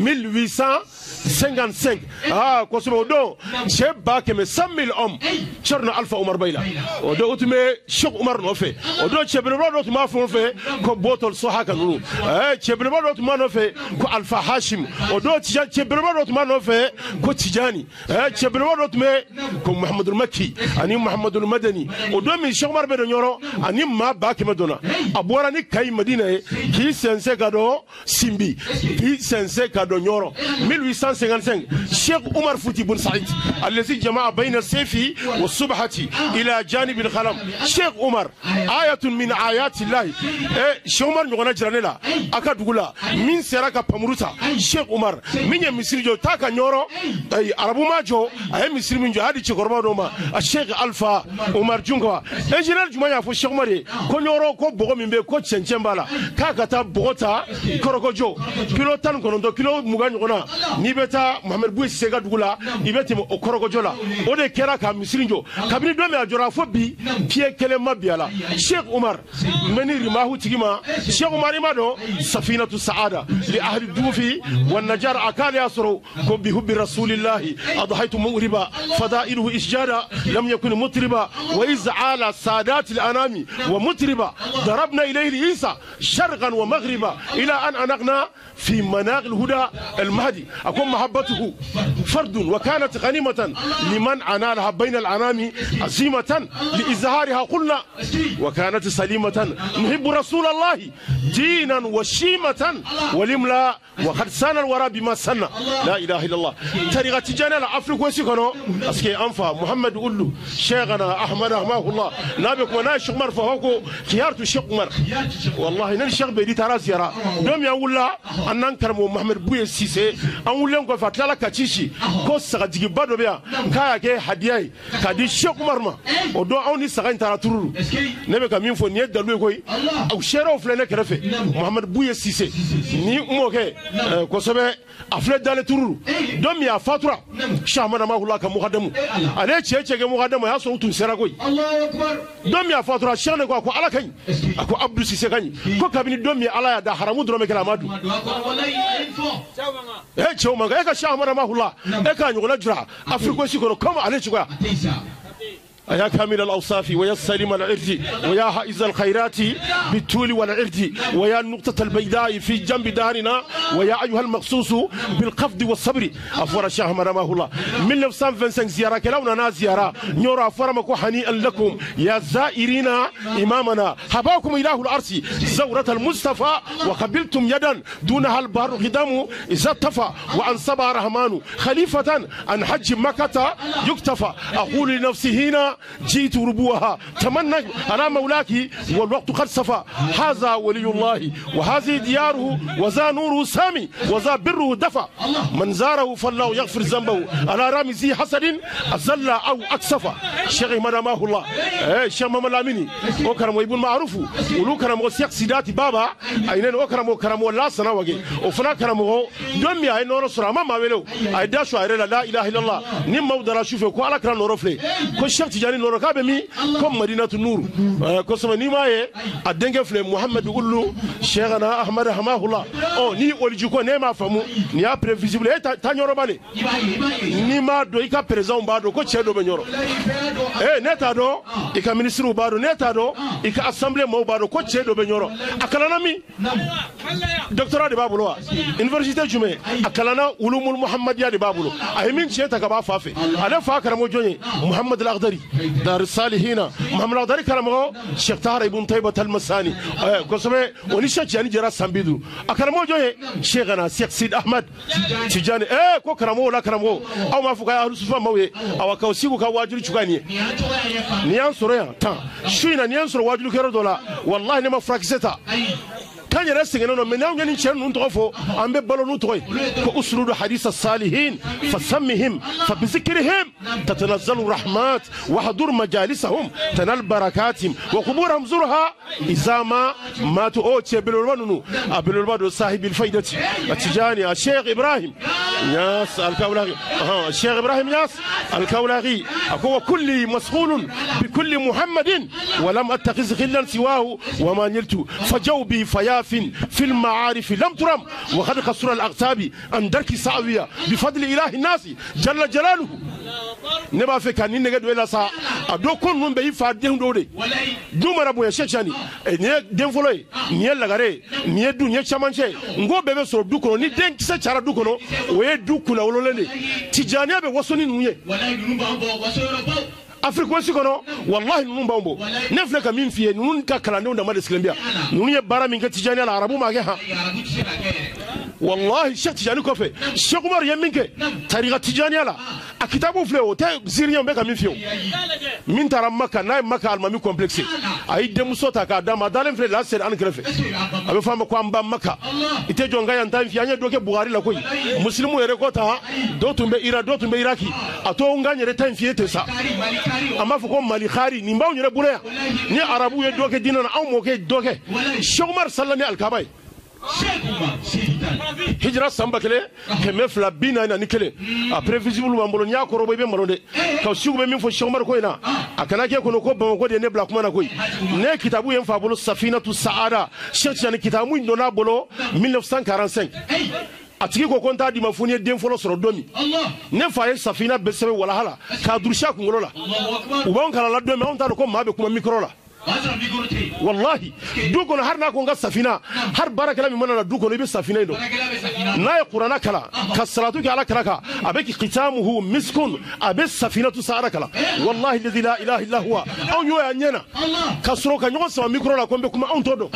1855 kosobo do Cheikh Bakeme 100,000 hommes Cherno Alpha Oumar Bayla o do utume Cheikh Oumar no fe o do Chebele do tuma fo fe ko botol so haka nuru Chebele do tuma no fe ko Alpha Hashim o do Chebele do tuma no fe ko Tidiane Chebele do tume ko Muhammadul Makki ani Muhammadul Madani o do mi Cheikh Oumar be do nyoro ani ma Bakeme do abora ni kai Madina ki sense kado Simbi ki sense kado Nyoro 1855 Cheikh Oumar Fouti Bun Saïd الذي جمع بين السيف والصبحة إلى جانب الخلم Cheikh Oumar آية من آيات الله Cheikh Oumar نقول جرانيلا أكادولا من سرقة بمروتا Cheikh Oumar من يمسير جو تاكا نيورو أي عربو ما جو أي مسير من جو هذه تكرما دوما Cheikh Alpha Oumar جونغوا إنجيل جماعة في Cheikh Oumar كونيورو كوبو bogo min be ko cɛncɛn b'a la k'a ka taa bogo ta kɔrɔkɔjɔ kilo 19 kilo 20 ɲɔgɔnna n'i bɛ taa Muhamɛd Buye Sise ka dugu la i bɛ tɛmɛ o kɔrɔkɔjɔ la o de kɛra ka misiri jɔ kabini don min a jɔra fo bi pied kelen ma bi a la Cheikh Umar mɛni rimahu tigi ma Cheikh Umar i ma dɔn safinatu saada li ahli dufi wa najar a k'ale y'a sɔrɔ ko bi hubbi rasulillahi adhaytu mughriba fada'iluhu isjada lam yakun mutriba wa iz ala sadat al-anami wa mutriba ضربنا إليه العيسى شرقا ومغربا إلى أن أنقنا في مناق الهدى المهدي أكون محبته فرد وكانت غنيمة لمن أنالها بين الأنام عزيمة لإظهارها قلنا وكانت سليمة نحب رسول الله دينا وشيمة ولملا وقد سان الورى بما سن لا إله إلا الله طريقة تجانا لأفريق وسيكونو أسكي أنفا محمد أولو شيخنا أحمد رحمه الله نابك ونا الشيخ عمر فهوكو خيارة الشيخ عمر والله نن الشيخ بيدي ترى زيارة دوم يا ولا أن نكرم محمد بويه سيسي أن ولا نقول فتلا كتشي كوس سقدي بدو بيا كايا كي هدياي كدي الشيخ عمر ما ودو أوني سقين ترى ترو نبي كمين فنيت دلوي كوي أو شيرو فلان كرفة محمد بويه سيسي ني موكي كوسبة أفلت دالة ترو دوم يا فاتورة شامنا ما هو لا كمقدمه عليه شيء كمقدمه يا صوت سراغوي الله أكبر دوم يا فاتورة شانه كوا على كين أكو عبد السيسي كين كو كابين دوم يا على يدا حرامو درام كلامادو إيه شو ما إيه كشامنا ما هو لا إيه كان يقول جرا أفريقيا سيكون كم عليه شو يا كامل الأوصاف ويا السليم العرض ويا حائز الخيرات بالطول والعرض ويا النقطة البيضاء في جنب دارنا ويا أيها المخصوص بالقفض والصبر أفور الشاه مرماه الله 1925 زيارة كلاونا نا زيارة نورا فرمكو هنيئا لكم يا زائرين إمامنا حباكم إله العرش زورة المصطفى وقبلتم يدا دونها البحر غدام إذا اتفى وأن صبى رحمن خليفة عن حج مكة يكتفى أقول لنفسي هنا جيت ربوها تمنى على مولاك والوقت قد صفى هذا ولي الله وهذه دياره وذا نوره سامي وذا بره دفع من زاره فالله يغفر ذنبه على رامزي حسد أزل أو أكسف شيخ مدامه الله شيخ ملامني أكرم ويبون معروف ولو كرم وسيق سيداتي بابا أينن أكرم وكرم ولا سنا وجه وفنا كرمه دمي أي نور سرا ما ماولو أي داشوا أي لا إله إلا الله نم مودر أشوفه كوالا كرم نورفلي كشيخ تجاني نور كابمي كم مدينة النور كسم نيماي أدنك فلي محمد يقول شيخنا أحمد رحمه الله أو ني أولجوكو نيما فمو نيا بريفيزبل تانيورو بالي نيما دو إيكا بريزون بادو كو تشيدو بنيورو نتا دو إيكا مينيسترو بادو نتا دو إيكا أسامبلي مو بادو كو تشيدو بنيورو أكلنا مي دكتوراه دي بابلو يونيفرسيتي جومي أكلنا علوم المحمدية دي بابلو أهمين شيء تكبا فافي أنا فاكر موجوني محمد الأخضري دار الصالحين محمد الأخضري كلامه شيخ طاهر ابن طيبة المساني كسمه ونشأ جاني جرا سامبيدو أكلمه جوه شيخنا شيخ سيد أحمد تجاني كو كلامه ولا كلامه أو ما فوق أهل السفا موي أو كوسيكو كواجري شغاني نيان سوريا تا شوينا نيان سور واجري كردولا والله نما فراكسيتا كان يرسل إنه من يوم ينشأن نطرفه عم ببلو نطري كأسرود حديث الصالحين فسمهم فبذكرهم تتنزل الرحمات وحضور مجالسهم تنال بركاتهم وقبورهم زرها إذا ما ماتوا أوتي بالولبانو بالولبانو صاحب الفايدة التجاني الشيخ إبراهيم ياس الكولاغي الشيخ إبراهيم ياس الكولاغي أكو كل مسؤول بكل محمد ولم أتخذ خلا سواه وما نلت فجوبي فياف في المعارف لم ترم وقد خسر الأغتاب أن درك سعوية بفضل إله الناس جل جلاله نبا فكان نيجي دولا سا أدو كون من بيجي فادين دوري دوما ربو يشجعني نيجي دين فلوي نيجي لغاري نيجي دو نيجي شمانشة نقول بيبي سر دو كنو نيجي دين كيسة شارع دو كنو ويه دو كنا ولولني تجاني أبي وصلني نويه أفريقيا سيكونو والله نون بامبو نفلك مين فيه نون ككلانو نما دسكلمبيا نون يبارا من كتجاني العربو ما جها والله الشيخ تجاني كوفي الشيخ عمر يمينك طريقة تجاني على كتابه فلو تا زيريان بك من فيو من ترى مكة ناي مكة المامي كومبلكسي أي دمسوتا كادام دالم فلي لا سير أنا كرفي أبي فهم كوام بام مكة إتجون غاي أنتايم في أني دوكي بوغاري لكوي مسلمو يركوتا دوتون بإيرا دوتون بإيراكي أتو غاني رتايم في تسا أما فكم مالي خاري نيمباو نيربولا ني عربو يدوكي ديننا أو موكي دوكي الشيخ عمر سلني الكاباي hijra samba kele keme fla bina na nikele a prévisible wambolo nya ko robo be maronde ka sugu be min fo shomar ko ina akana ke ko ba ko de ne black mana ko ne kitabu yen fa bolo safinatu saada shechani kitabu ndo na bolo 1945 atiki ko konta di mafuni den folo soro domi ne fa ye safina be sebe wala hala ka dursha ku ngolola ubon kala la domi on ta ko mabe kuma micro la والله دوكو هرنا كونغا سفينه هر بارك الله من دوكو نبي سفينه دو نا القران كلا كسراتك على كلaka ابك ختامه مسكون ابي سفينه سارا كلا والله الذي لا اله الا هو او يو انينا كسرو كنيو سما ميكرو لا كومبي كما اون تودو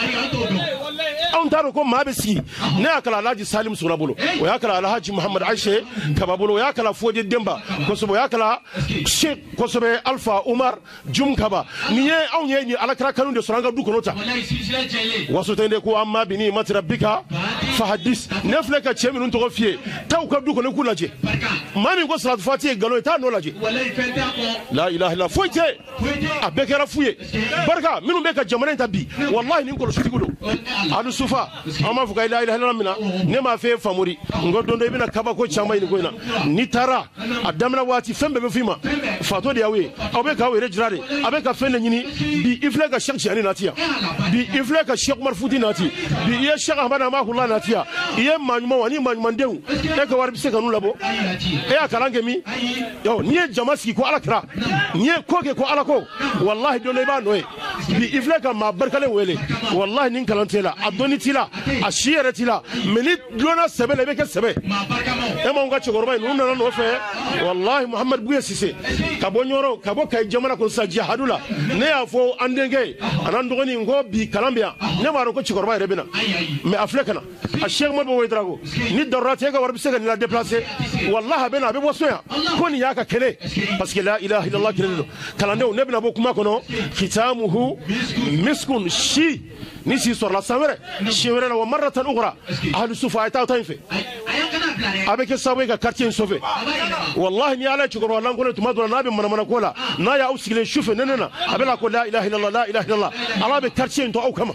اون تارو كو ما بسي نا كلا لاجي سالم سورابولو ويا كلا الحاج محمد عائشه كبابولو يا كلا فوجي ديمبا كوسبو يا كلا شيخ كوسبو الفا عمر جوم كبا ني او ني على كرا كانوا دي سرانغا دوكو نوتا واسوتende ko amma bini matrabbika fahadis nefleka chemi nto fie taw ka duko ne kulaje mami ko salatu fatiye galo ta no laje la ilaha illa foite abekera fuye barka minu beka jamana tabi wallahi nin ko shuti gudo adu sufa amma fuka la ilaha illa mina ne ma fe famuri ngodondo ibina kaba ko chama ni koina ni tara adamna wati fembe be fima fato de yawe abeka we rejrade abeka fenne nyini bi ifleka shekh yani natia bi ifleka shekh marfuti nati bi ye shekh ahmad amahullah natia ye manyuma wani manyuma ndeu e ka warbi se kanu labo e akalange mi yo ni jamaski ko alakra ni koke ko alako wallahi dole ba noe bi ifleka ma barkale wele wallahi nin kalantela adoni tila ashiyere tila meni lona sebele be ke sebe e mo ngachi gorba nu na no fe wallahi muhammad buye sise kabo nyoro kabo kay jamana ko sa jihadula ne afo andenge anan dogoni ngo bi kalambia ne maro ko chikorba rebena mais aflekana a cheikh mo bo wedrago ni dorate ga warbi sega ni la déplacer wallahi bena be bosoya ko ni yaka kele parce que la ilaha illallah kele kalande o nebna bo kuma kono khitamuhu miskun shi ni si sur la samere shiwere wa maratan ukhra ahlu sufa ta tayfe avec sawe ga quartier sauvé wallahi ni ala chikorba lan ko to madura nabi mana kola na ya usigile shufe nenena abela ko la ilaha illallah la ilaha illallah ala be quartier to au kama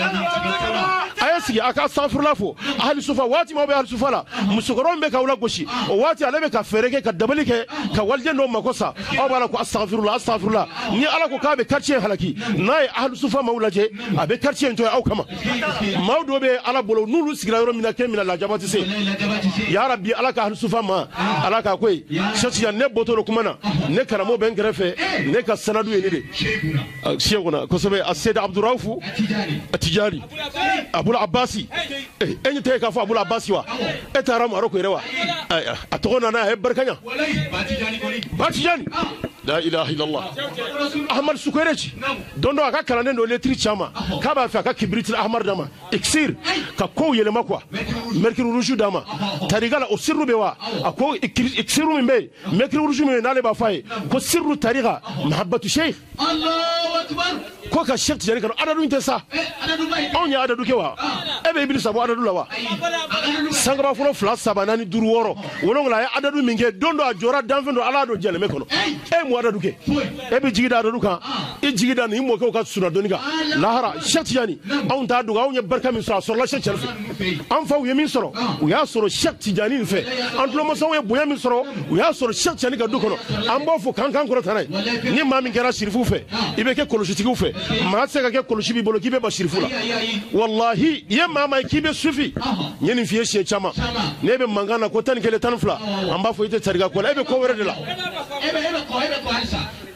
ayasi aka astaghfirullah fo ahli sufa wati ma be ahli sufa la musukoron be ka wala goshi o wati ala be ka fereke ka dabalike ka walje no makosa o bala ko astaghfirullah ni ala ko ka be quartier halaki nay ahli sufa maulaje abe quartier to au kama mawdo be ala bolo nulu sigira yoro mina ke mina la jabati se ya rabbi ala ka ahli sufa ma ala ka koy shati ya ne botolo kumana ne karamo ben grefe ne ka sanadu yene de shekuna ko sobe ased abdurraufu atijani abul abbasi enyi te ka fa abul abbasi wa etara maro ko rewa atogona na he barkanya batijani la ilaha illallah ahmad sukorechi dondo aka kala ndo letri chama ka ba fa ka kibrit ahmar dama iksir ka ko yele makwa merkiri rouge dama tarigala o sirru bewa ako iksiru mbe merkiri rouge me nale ba fay ko sirru tariga mahabbatu sheikh allahu akbar ko ka sheikh jari kan adadu intesa on ya adadu kewa ebe iblis abo adadu lawa sanga ba fulo flas sabanani duru woro wono la ya adadu minge dondo ajora danfendo ala do jele mekono mo adadu ke ebe jigida adadu kan e jigida ni mo ko ka suna doniga lahara sheikh yani on ta duga on ya barka min so la sheikh cherfi an fa yemin soro o ya soro sheikh tijani fe an tulo mo so ye boya min soro o ya soro sheikh yani ka dukono an bo fo kan ko tanay ni ma min kera shirifu fe ibe ke koloshi tigu fe ma se ka ke koloshi bi bolo kibe ba shirifu la wallahi ye mama kibe sufi nyeni fiye she chama nebe mangana ko tan kele tan fla an ba fo ite tariga ko ebe ko were de la ebe ko alisa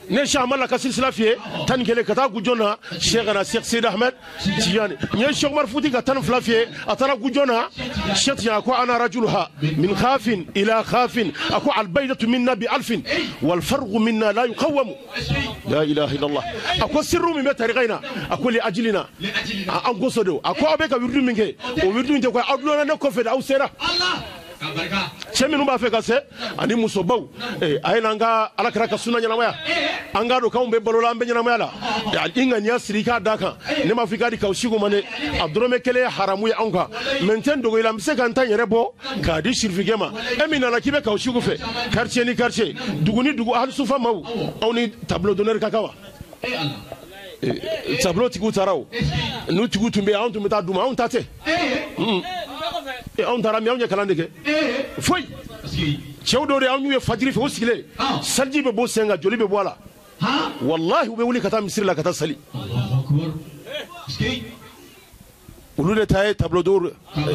ne shamala ka silsila fiye tan kele kata gujona Cheikhana Cheikh Seydi Ahmed Tidiane ne Cheikh Omar Fouti ka tan fla fiye atara gujona Cheikh ya ko ana rajulha min khafin ila khafin ako al baydatu minna bi alfin wal farqu minna la yuqawwam la ilaha illa Allah ako sirru min tariqaina ako li ajlina an gosodo ako abe ka wirdu minke o wirdu inte ko aduna ne ko feda aw sera Allah Chemi numba fe kase ani musobaw ayina nga alakara ka sunna nyana maya anga do kaumbe balola ambe nyana maya la inga nya sirika daka ne mafika di kaushigo mane abdurome kele haramu ya anka menten dogo ila mse kan tan yerebo ka di shirfigema emina na kibe kaushigo fe quartier ni quartier duguni dugu ahlu sufa maw awni tableau d'honneur kakawa tableau tigu tarao nu tigu tumbe an tumeta duma on tate on tara mi awnya kalande ke foy cewdo de awnu fajiri fe osigile salji be bo senga joli be bola wallahi be wuli kata misir la kata sali Allahu akbar ulude taye tableau d'or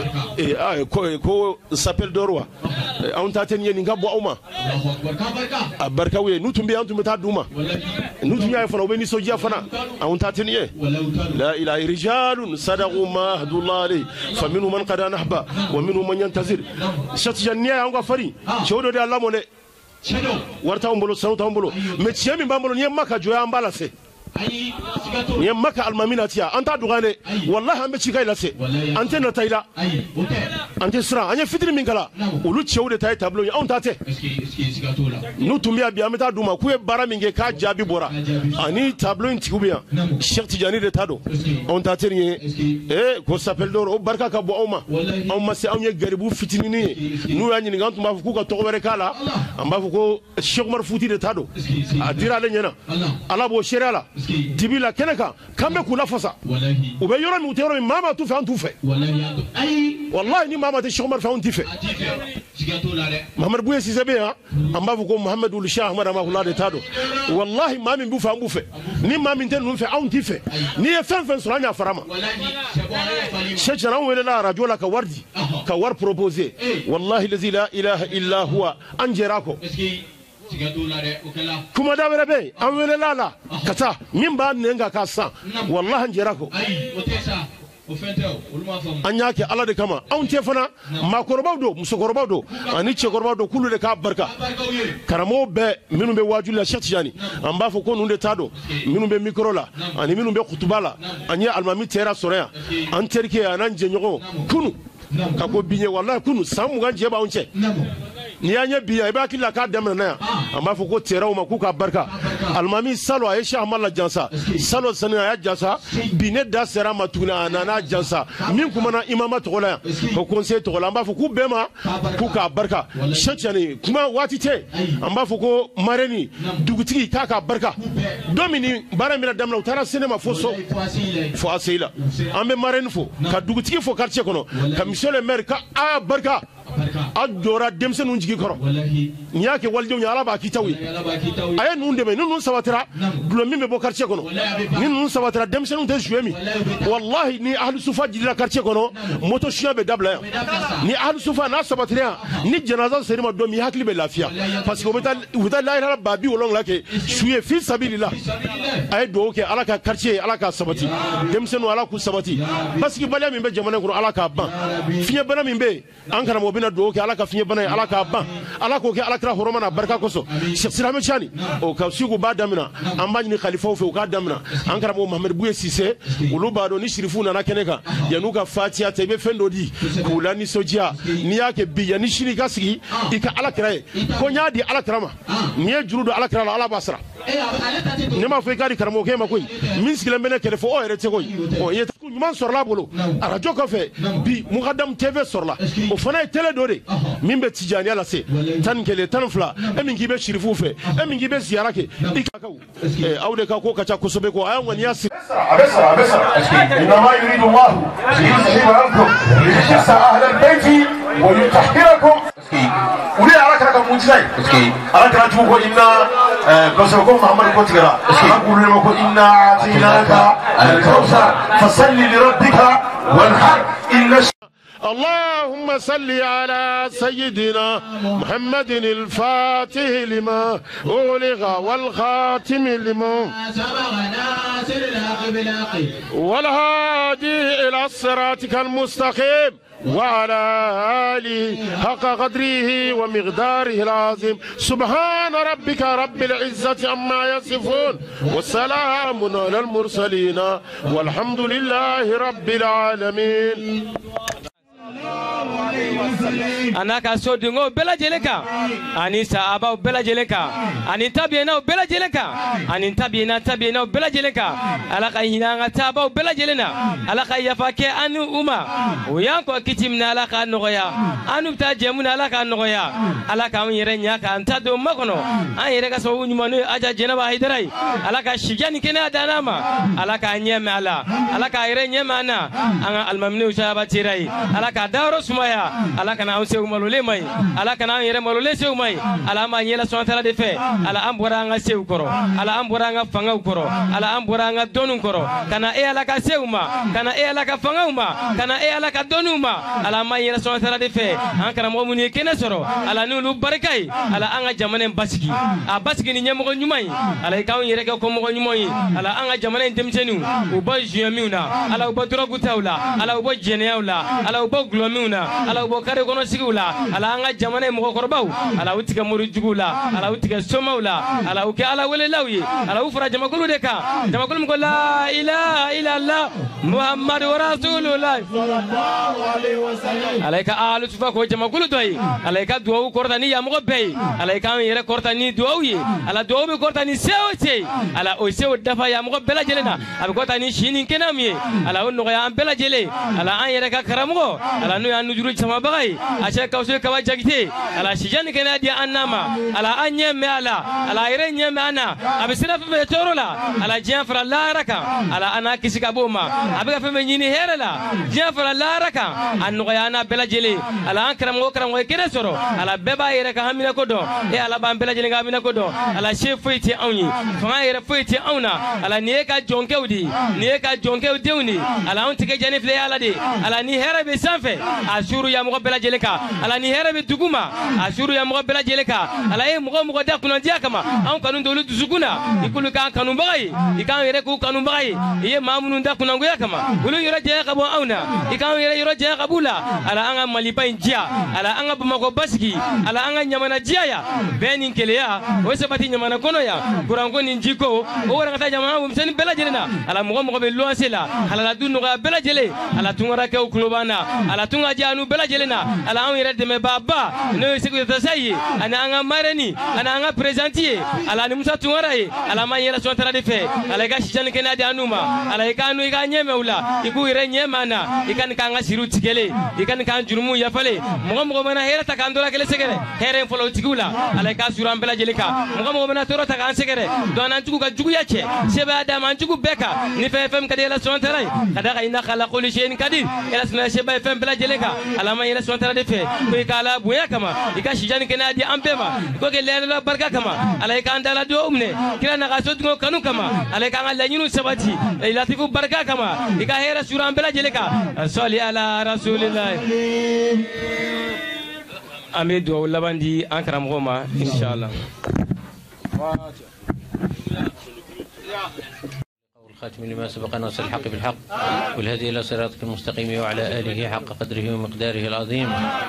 ko s'appelle d'or on taten yeni ngabo awma Allahu akbar ka barka barka we nutumbe antum meta duma nutunya fana we ni soja fana on taten ye la ilaha rijalun sadaqu ma hadullah alayhi faminhum man qad nahba wa minhum man yantazir shatjanniya anga fari chodo de Allah mole warta ombolo sauta ombolo me chiemi mbambolo ni maka joya ambala se ni maka almamina tia anta dugane wallahi ambe chika ila se ante na taila ante sra anya fitri mingala ulu chewde tay tableau ya onta te nu tumia bi ameta duma ku e bara minge ka jabi bora ani tableau ntikubia Cheikh Tidiane de tado onta te ni ko s'appelle d'or o barka ka bo awma se anye garibu fitini ni nu yanyi ngantu mafu ka to were kala ambafu ko Cheikh Omar Fouti de tado adira le nyana ala bo sherala dibila keneka kambe kula fasa wallahi ube yoro mi utero mi mama tu fe an tu fe wallahi ni mama te Cheikh Omar fa on ti fe Muhammad Bouye Cissé ha amba ko Muhammad ul Shah Ahmad Amahullah de tado wallahi mami bu fa mbu fe ni mami ten nu fe an ti fe ni e fen fen suranya farama Cheikh Jaran wele la radio la ka wardi ka war proposer wallahi la ilaha illa huwa anjerako kuma da wele be an wele lala kata min ba nenga ka san wallahi anjerako anyake ala de kama an te fana ma korbaw do muso korbaw do ani che korbaw do kulu de ka barka karamo be minu be wajul la Cheikh Tidiane amba fo ko nunde tado minu be micro la ani minu be khutbala anya almami tera soreya an terke anan je nyogo kunu ka ko binye wallahi kunu samu ganje ba onche ni anya biya e ba kila ka demna na amba fo ko tera o makuka barka almami salo aisha amalla jansa salo sana ya jansa bine da sera matuna nana jansa min kuma na imama togola ko conseil togola amba fo ku bema ku ka barka shachani kuma wati te amba fo ko mareni dugutigi ka barka domini baramira damla utara cinema fo so fo asila ambe mareni fo ka dugutigi fo quartier kono ka monsieur le maire ka a barka adora demse nun jigi koro nyake waljo nyala ba kitawi ay nun deme nun sawatira dulo mimbe bo quartier kono ni nun sawatira demse nun te jouemi wallahi ni ahlu sufa jidira quartier kono moto shiabe dabla ni ahlu sufa na sabatira ni janaza serima do mi hakli be lafia parce que wita la ila babi wolong lake shuye fi sabilillah ay do ke alaka quartier alaka sabati demse no ala ku sabati parce que bala mimbe jamana ko alaka ban fiye bana mimbe ankara mo bina do ke alaka fiye bana alaka ban alako ke alakra horomana barka koso Cheikh Sirame Chani o ka sugu ba damina ambani ni khalifa fe o ka damina ankara mo Muhammad Bouye Cissé ulu ba do ni shirifuna na keneka yanuka fatia tebe fendo di kula ni soja ni yake biya ni shiri gasigi ika alakra ko nyaadi alakrama ni jurudo alakra ala basra ne ma fe gari karamo ke makoy min sigile mena kele fo o erete koy o yeta ku man sorla bolo radio ko fe bi muqaddam TV sorla o fana tele dode min be Tidiane ala se tan kele tan fla e min gibe shirifu fe e min gibe ziyara ke ikakaw awde ka ko kacha kusobe ko ayan wani yasi abesa inma yuridu Allah liyuzhiba ankum rijsa ahli albayt wa yutahhirakum uri alaka ka munjai alaka tu ko inna basoko Muhammad ko tigara aqulu ko inna atinaka al-kawthar fasalli li rabbika wanhar inna اللهم صل على سيدنا محمد الفاتح لما أغلق والخاتم لما والهادي إلى صراطك المستقيم وعلى آله حق قدره ومقداره العظيم. سبحان ربك رب العزة عما يصفون والسلام على المرسلين والحمد لله رب العالمين. anaka so dingo bela jeleka ani saaba bela jeleka ani tabiena bela jeleka ani tabiena bela jeleka alaka hinanga taba bela jelena alaka yafake anu uma uyanko kitimna alaka nogoya anu ta jemuna alaka nogoya alaka yere nyaka anta do makono an yere ka so nyumanu aja jenaba haidarai alaka shigani kena danama alaka nyema alaka yere nyema na anga almamni usaba tirai alaka daro sumaya alaka na onse malole mai alaka na yere malole se mai ala ma nyela so antara de fe ala ambora nga se ukoro ala ambora nga fanga ukoro ala ambora nga donu ukoro kana e alaka se kana e alaka fanga kana e alaka donu ala ma yela so antara de fe an kana mo muni kene soro ala nulu barakai ala anga jamane basiki a basiki ni nyemo nyumai ala ka yere ko mo nyumai ala anga jamane demjenu uba jiyamiuna ala uba drogu tawla ala uba jeneawla ala uba glomiuna ala uba kare kono sigula ala anga jamane mo korbaw ala utika muru jugula ala utika somawla ala uke ala wele lawi ala ufra jamakulu deka jamakulu ko la ilaha illa allah muhammadur rasulullah sallallahu alaihi wasallam alaika alu tufa ko jamakulu doy alaika duwa kortani ya mo bey alaika yere kortani duwi ala duwi kortani sewte ala o sew dafa ya mo bela jelena abi kortani shinin kenami ala onno ya bela jele ala an yere ka karamo ala no ya nujuru sama bagay acha kawse kawa jagite ala shijani kena dia annama ala anye me ala yere nye me ana abi sina fe torola ala jian fra la raka ala ana kisika boma abi ka fe nyini herala jian fra la raka anno ya na bela jele ala an karamo kere soro ala beba yere ka hamina kodo e ala ban bela jele ga hamina kodo ala shefu iti awni fanga yere fu iti awna ala niye ka jonkewdi uni ala on tike jani fle ala de ala ni herabe sanfe ashuru ya mo bela jeleka ala ni herabe duguma ashuru ya mo bela jeleka ala e mo da kuno dia kama an kanu dolu dusuguna ikulu kan kanu bagai ikan yere ku kanu bagai ye mamunu da kuno ngoya kama bulu yere je ka bo awna ikan yere je ka bula ala anga malipa injia ala anga bumako basiki ala anga nyamana jia ya benin keleya o sebati nyamana kono ya kurango ni njiko o wara ngata nyamana mseni bela jelena ala mo be loansela ala la dunu ga bela jele ala tungara ke uklubana ala tunga janu bela jelena ala an yere de me baba no siku tasayi ana anga mareni ana anga presentier ala ni musa tungara yi ala ma yela so tara de fe ala ga shijani kena de anuma ala ikanu iga nyeme ula iku ire nyema na ikan kanga siru tikele ikan kan jurumu ya fale mo mana hera takandola kele segere here folo tigula ala ka suran bela jeleka mo mana toro takan segere donan tugu ga jugu yache seba adam jugu beka ni fm kadi la so tara kada ga ina khala qul shay'in kadir ila sna seba fm bela jeleka ala ma yela so tara de fe ko kala buya kama ika shijani kena di ampema ko ke la barka kama ala ka andala do umne kila na ga so tungo kanu kama ala ka ngala nyinu sabati ila tifu barka kama ika hera suran bela jeleka salli ala rasulillah أميدو لبندي أنكرم غوما إن شاء الله. الخاتم لما سبق ناصر الحق بالحق والهدي إلى صراطك المستقيم وعلى آله حق قدره ومقداره العظيم.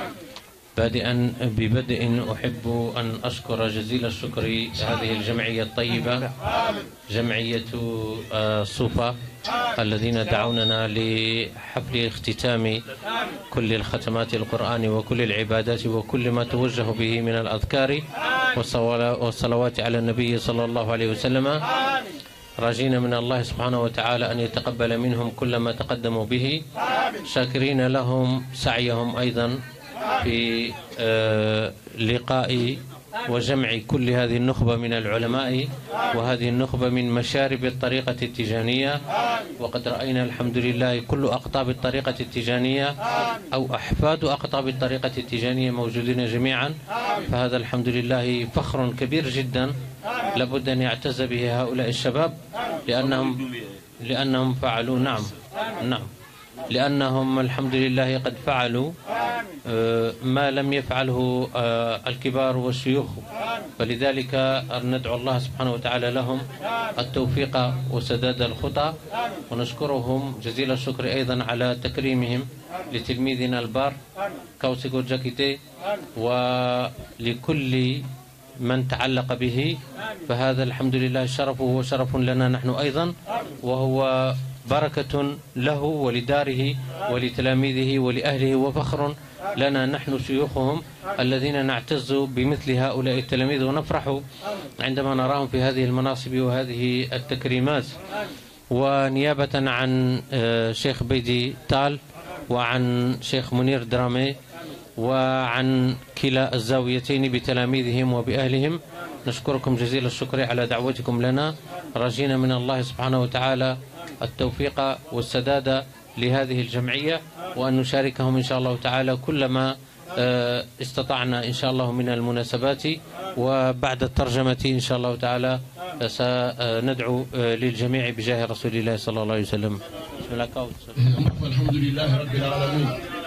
ببدء أحب أن أشكر جزيل الشكر هذه الجمعية الطيبة جمعية صوفا الذين دعوننا لحفل اختتام كل الختمات القرآن وكل العبادات وكل ما توجه به من الأذكار والصلوات على النبي صلى الله عليه وسلم راجين من الله سبحانه وتعالى أن يتقبل منهم كل ما تقدموا به شاكرين لهم سعيهم أيضا في لقاء وجمع كل هذه النخبة من العلماء وهذه النخبة من مشارب الطريقة التيجانية وقد رأينا الحمد لله كل أقطاب الطريقة التيجانية أو أحفاد أقطاب الطريقة التيجانية موجودين جميعا فهذا الحمد لله فخر كبير جدا لابد أن يعتز به هؤلاء الشباب لأنهم فعلوا نعم لأنهم الحمد لله قد فعلوا ما لم يفعله الكبار والشيوخ، فلذلك ندعو الله سبحانه وتعالى لهم التوفيق وسداد الخطى، ونشكرهم جزيل الشكر أيضا على تكريمهم لتلميذنا البار كوسيكو جاكيتي ولكل من تعلق به، فهذا الحمد لله شرف وشرف لنا نحن أيضا، وهو بركة له ولداره ولتلاميذه ولأهله، وفخر لنا نحن شيوخهم الذين نعتز بمثل هؤلاء التلاميذ ونفرح عندما نراهم في هذه المناصب وهذه التكريمات. ونيابة عن شيخ بيدي تال وعن شيخ منير درامي وعن كلا الزاويتين بتلاميذهم وبأهلهم، نشكركم جزيل الشكر على دعوتكم لنا، راجين من الله سبحانه وتعالى التوفيق والسداد لهذه الجمعية، وأن نشاركهم إن شاء الله تعالى كلما استطعنا إن شاء الله من المناسبات. وبعد الترجمة إن شاء الله تعالى سندعو للجميع بجاه رسول الله صلى الله عليه وسلم. بسم الله. الحمد لله رب العالمين.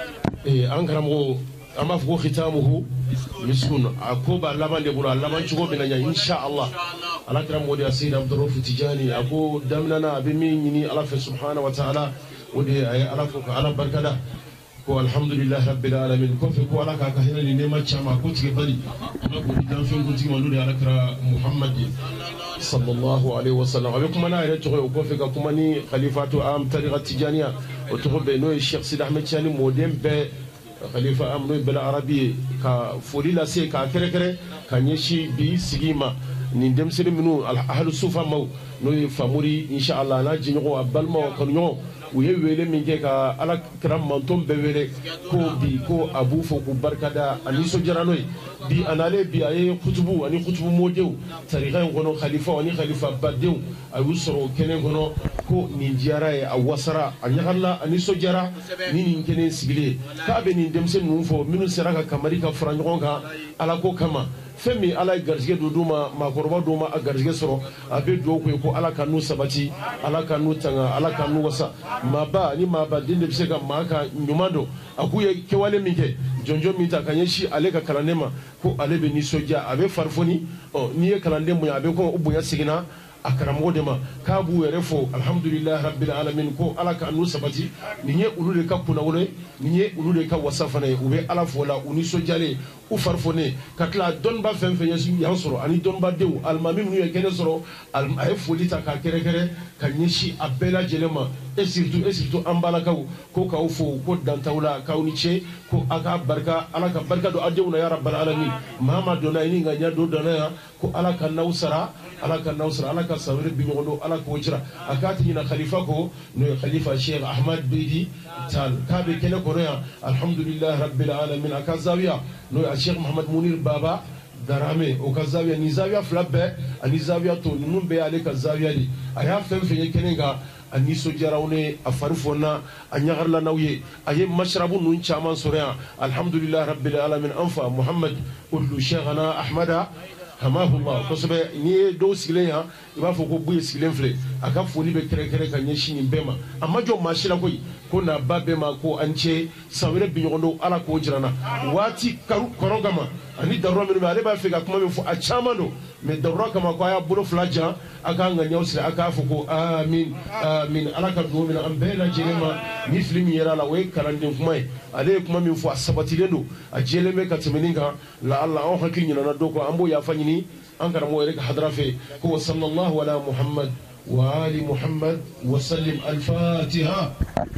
أنكرمه أما فوق ختامه مسكون أكوب اللبن يقول اللبن شو بينا إن شاء الله. على كلام ودي السيد عبد الرؤوف التجاني أكو دمنا بميني الله سبحانه وتعالى ودي على فوق على بركة ko alhamdulillah rabbil alamin ko fe ko ala ka hina ni ne machama ko tige bari ko ko dan fe ko tige malude ala kra muhammad sallallahu alaihi wasallam abe kuma na ire to ko fe ka kuma ni khalifatu am tariqa tijaniya o to be no cheikh sid ahmed chani modem be khalifa am no bel arabi ka folila se ka kere kere ka nyeshi bi sigima ni dem sele minu ahlu sufa maw no famuri inshallah na jinyo abalma ko nyo uye wele minge ka ala kram mantom be wele ko bi ko abu fo ku barkada ani so jaranoy bi anale bi ay khutubu ani khutubu modew tariqa ngono khalifa ani khalifa badew ay usro kenen ngono ko ni jiara e awasara ani halla ani so jara ni kenen sigile ka be ni demse num fo minu seraka kamari ka franjon ka ala ko kama femi ala garzige duduma makoroba duma a garzige soro abe do ko ala kanu sabati ala kanu tanga ala kanu wasa maba ni maba dinde biseka maka nyumando akuye kewale minke jonjo mita kanyeshi ale ka kalanema ko ale be ni soja abe farfoni ni e kalande mu abe ko ubunya sigina akaramo dema kabu yerefo alhamdulillah rabbil alamin ko ala kanu sabati niye ulude ka kuna wole niye ulude ka wasafane ube ala fola uni sojale u farfone katla donba fenfe yesu yansoro ani donba dew almamim nu yekene soro ay folita ka kere kere kanyeshi abela jelema et surtout ambala kaw ko kaw fo ko dantawla kawni che ko aka barka ala ka barka do adewna ya rabbal alamin mama do nay ni nganya do dona ko ala ka nawsara ala ka sawre bi ngodo ala ko jira akati na khalifa ko no khalifa sheikh ahmad bidi tal kabe kene ko ya alhamdulillah rabbil alamin akazawiya no sheikh muhammad munir baba darame o kazawiya ni zawiya flabbe ani zawiya to numbe ale kazawiya di aya fenfe kenenga ani so jarawne afarfona anyagarla nawye aye mashrabu nun chaman sorea alhamdulillah rabbil alamin anfa muhammad ullu sheikhana ahmada hamahullah ko sobe ni do silen ya iba fo ko buye silen fle aka foni be kere kere kan yeshi ni bema amma jo mashira koy ko na babbe ma ko ance sawre bi nyondo ala ko jirana wati korogama ani darro min ba le ba fe ga kuma me fo a chamando me darro kama ko ya buru flaja aka nga nyawsire aka fo ko amin amin ala ka do min ambela jelema ni filmi yara la way karande kuma ale kuma min fo asabati lendo a jeleme ka temeninga la allah on hakki nyina na do ko ambo ya fanyini an karamo yare ka hadra fe ko sallallahu ala muhammad wa ali muhammad wa sallim al-fatiha.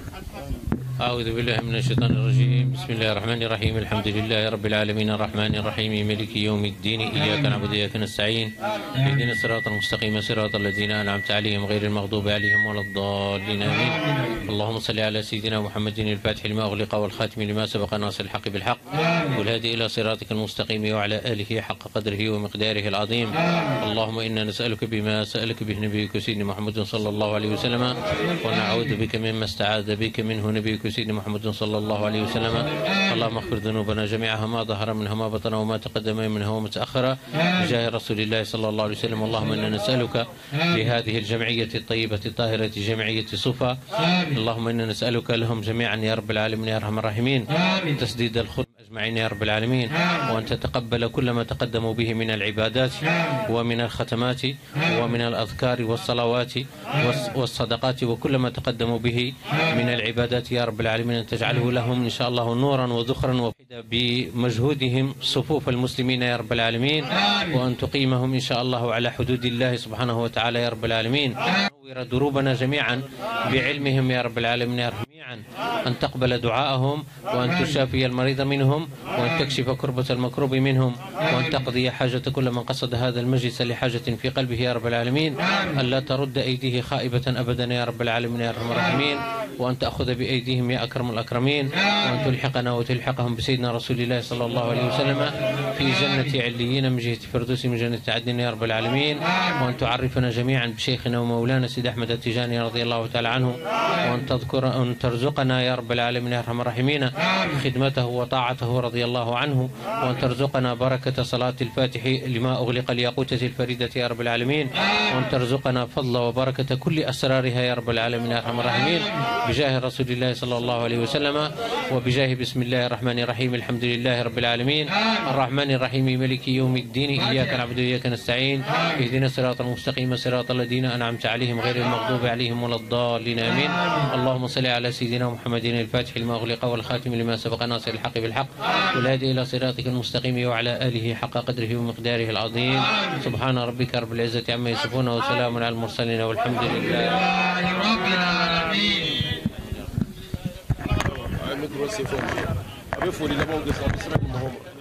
أعوذ بالله من الشيطان الرجيم. بسم الله الرحمن الرحيم. الحمد لله رب العالمين الرحمن الرحيم مالك يوم الدين إياك نعبد وإياك نستعين اهدنا الصراط المستقيم صراط الذين أنعمت عليهم غير المغضوب عليهم ولا الضالين آمين. اللهم صل على سيدنا محمد الفاتح لما أغلق والخاتم لما سبق ناصر الحق بالحق والهادي إلى صراطك المستقيم وعلى آله حق قدره ومقداره العظيم. اللهم إنا نسألك بما سألك به نبيك سيدنا محمد صلى الله عليه وسلم ونعوذ بك مما استعاذ بك منه نبيك في سيدنا محمد صلى الله عليه وسلم. اللهم اغفر ذنوبنا جميعها ما ظهر منها ما بطن وما تقدم منها وما تأخر بجاه رسول الله صلى الله عليه وسلم. اللهم إنا نسألك بهذه الجمعية الطيبة الطاهرة جمعية صفا، اللهم إنا نسألك لهم جميعا يا رب العالمين يا أرحم الراحمين تسديد الخلق أجمعين يا رب العالمين، وأن تتقبل كل ما تقدموا به من العبادات ومن الختمات ومن الأذكار والصلوات والصدقات وكل ما تقدموا به من العبادات يا رب العالمين، أن تجعله لهم إن شاء الله نورا وذخرا وفدا بمجهودهم صفوف المسلمين يا رب العالمين، وأن تقيمهم إن شاء الله على حدود الله سبحانه وتعالى يا رب العالمين. نور دروبنا جميعا بعلمهم يا رب العالمين يا جميعا، أن تقبل دعاءهم وأن تشافي المريض منهم وأن تكشف كربة المكروب منهم وأن تقضي حاجة كل من قصد هذا المجلس لحاجة في قلبه يا رب العالمين، ألا ترد أيديه خائبة أبدا يا رب العالمين يا أرحم الراحمين، وأن تأخذ بأيديهم يا أكرم الأكرمين، وأن تلحقنا وتلحقهم بسيدنا رسول الله صلى الله عليه وسلم في جنة عليين من جهة فردوس من جنة عدن يا رب العالمين، وأن تعرفنا جميعا بشيخنا ومولانا سيد أحمد التجاني رضي الله تعالى عنه، وأن ترزقنا يا رب العالمين يا أرحم الراحمين خدمته وطاعته رضي الله عنه، وأن ترزقنا بركة صلاة الفاتح لما أغلق الياقوتة الفريدة يا رب العالمين، وأن ترزقنا فضل وبركة كل أسرارها يا رب العالمين يا أرحم الراحمين بجاه رسول الله صلى الله عليه وسلم، وبجاه بسم الله الرحمن الرحيم الحمد لله رب العالمين الرحمن الرحيم مالك يوم الدين إياك نعبد وإياك نستعين اهدنا الصراط المستقيم صراط الذين أنعمت عليهم غير المغضوب عليهم ولا الضالين آمين. اللهم صل على سيدنا محمد الفاتح لما أغلق والخاتم لما سبق ناصر الحق بالحق والهادي إلى صراطك المستقيم وعلى آله حق قدره ومقداره العظيم. سبحان ربك رب العزة عما يصفون وسلام على المرسلين والحمد لله رب العالمين.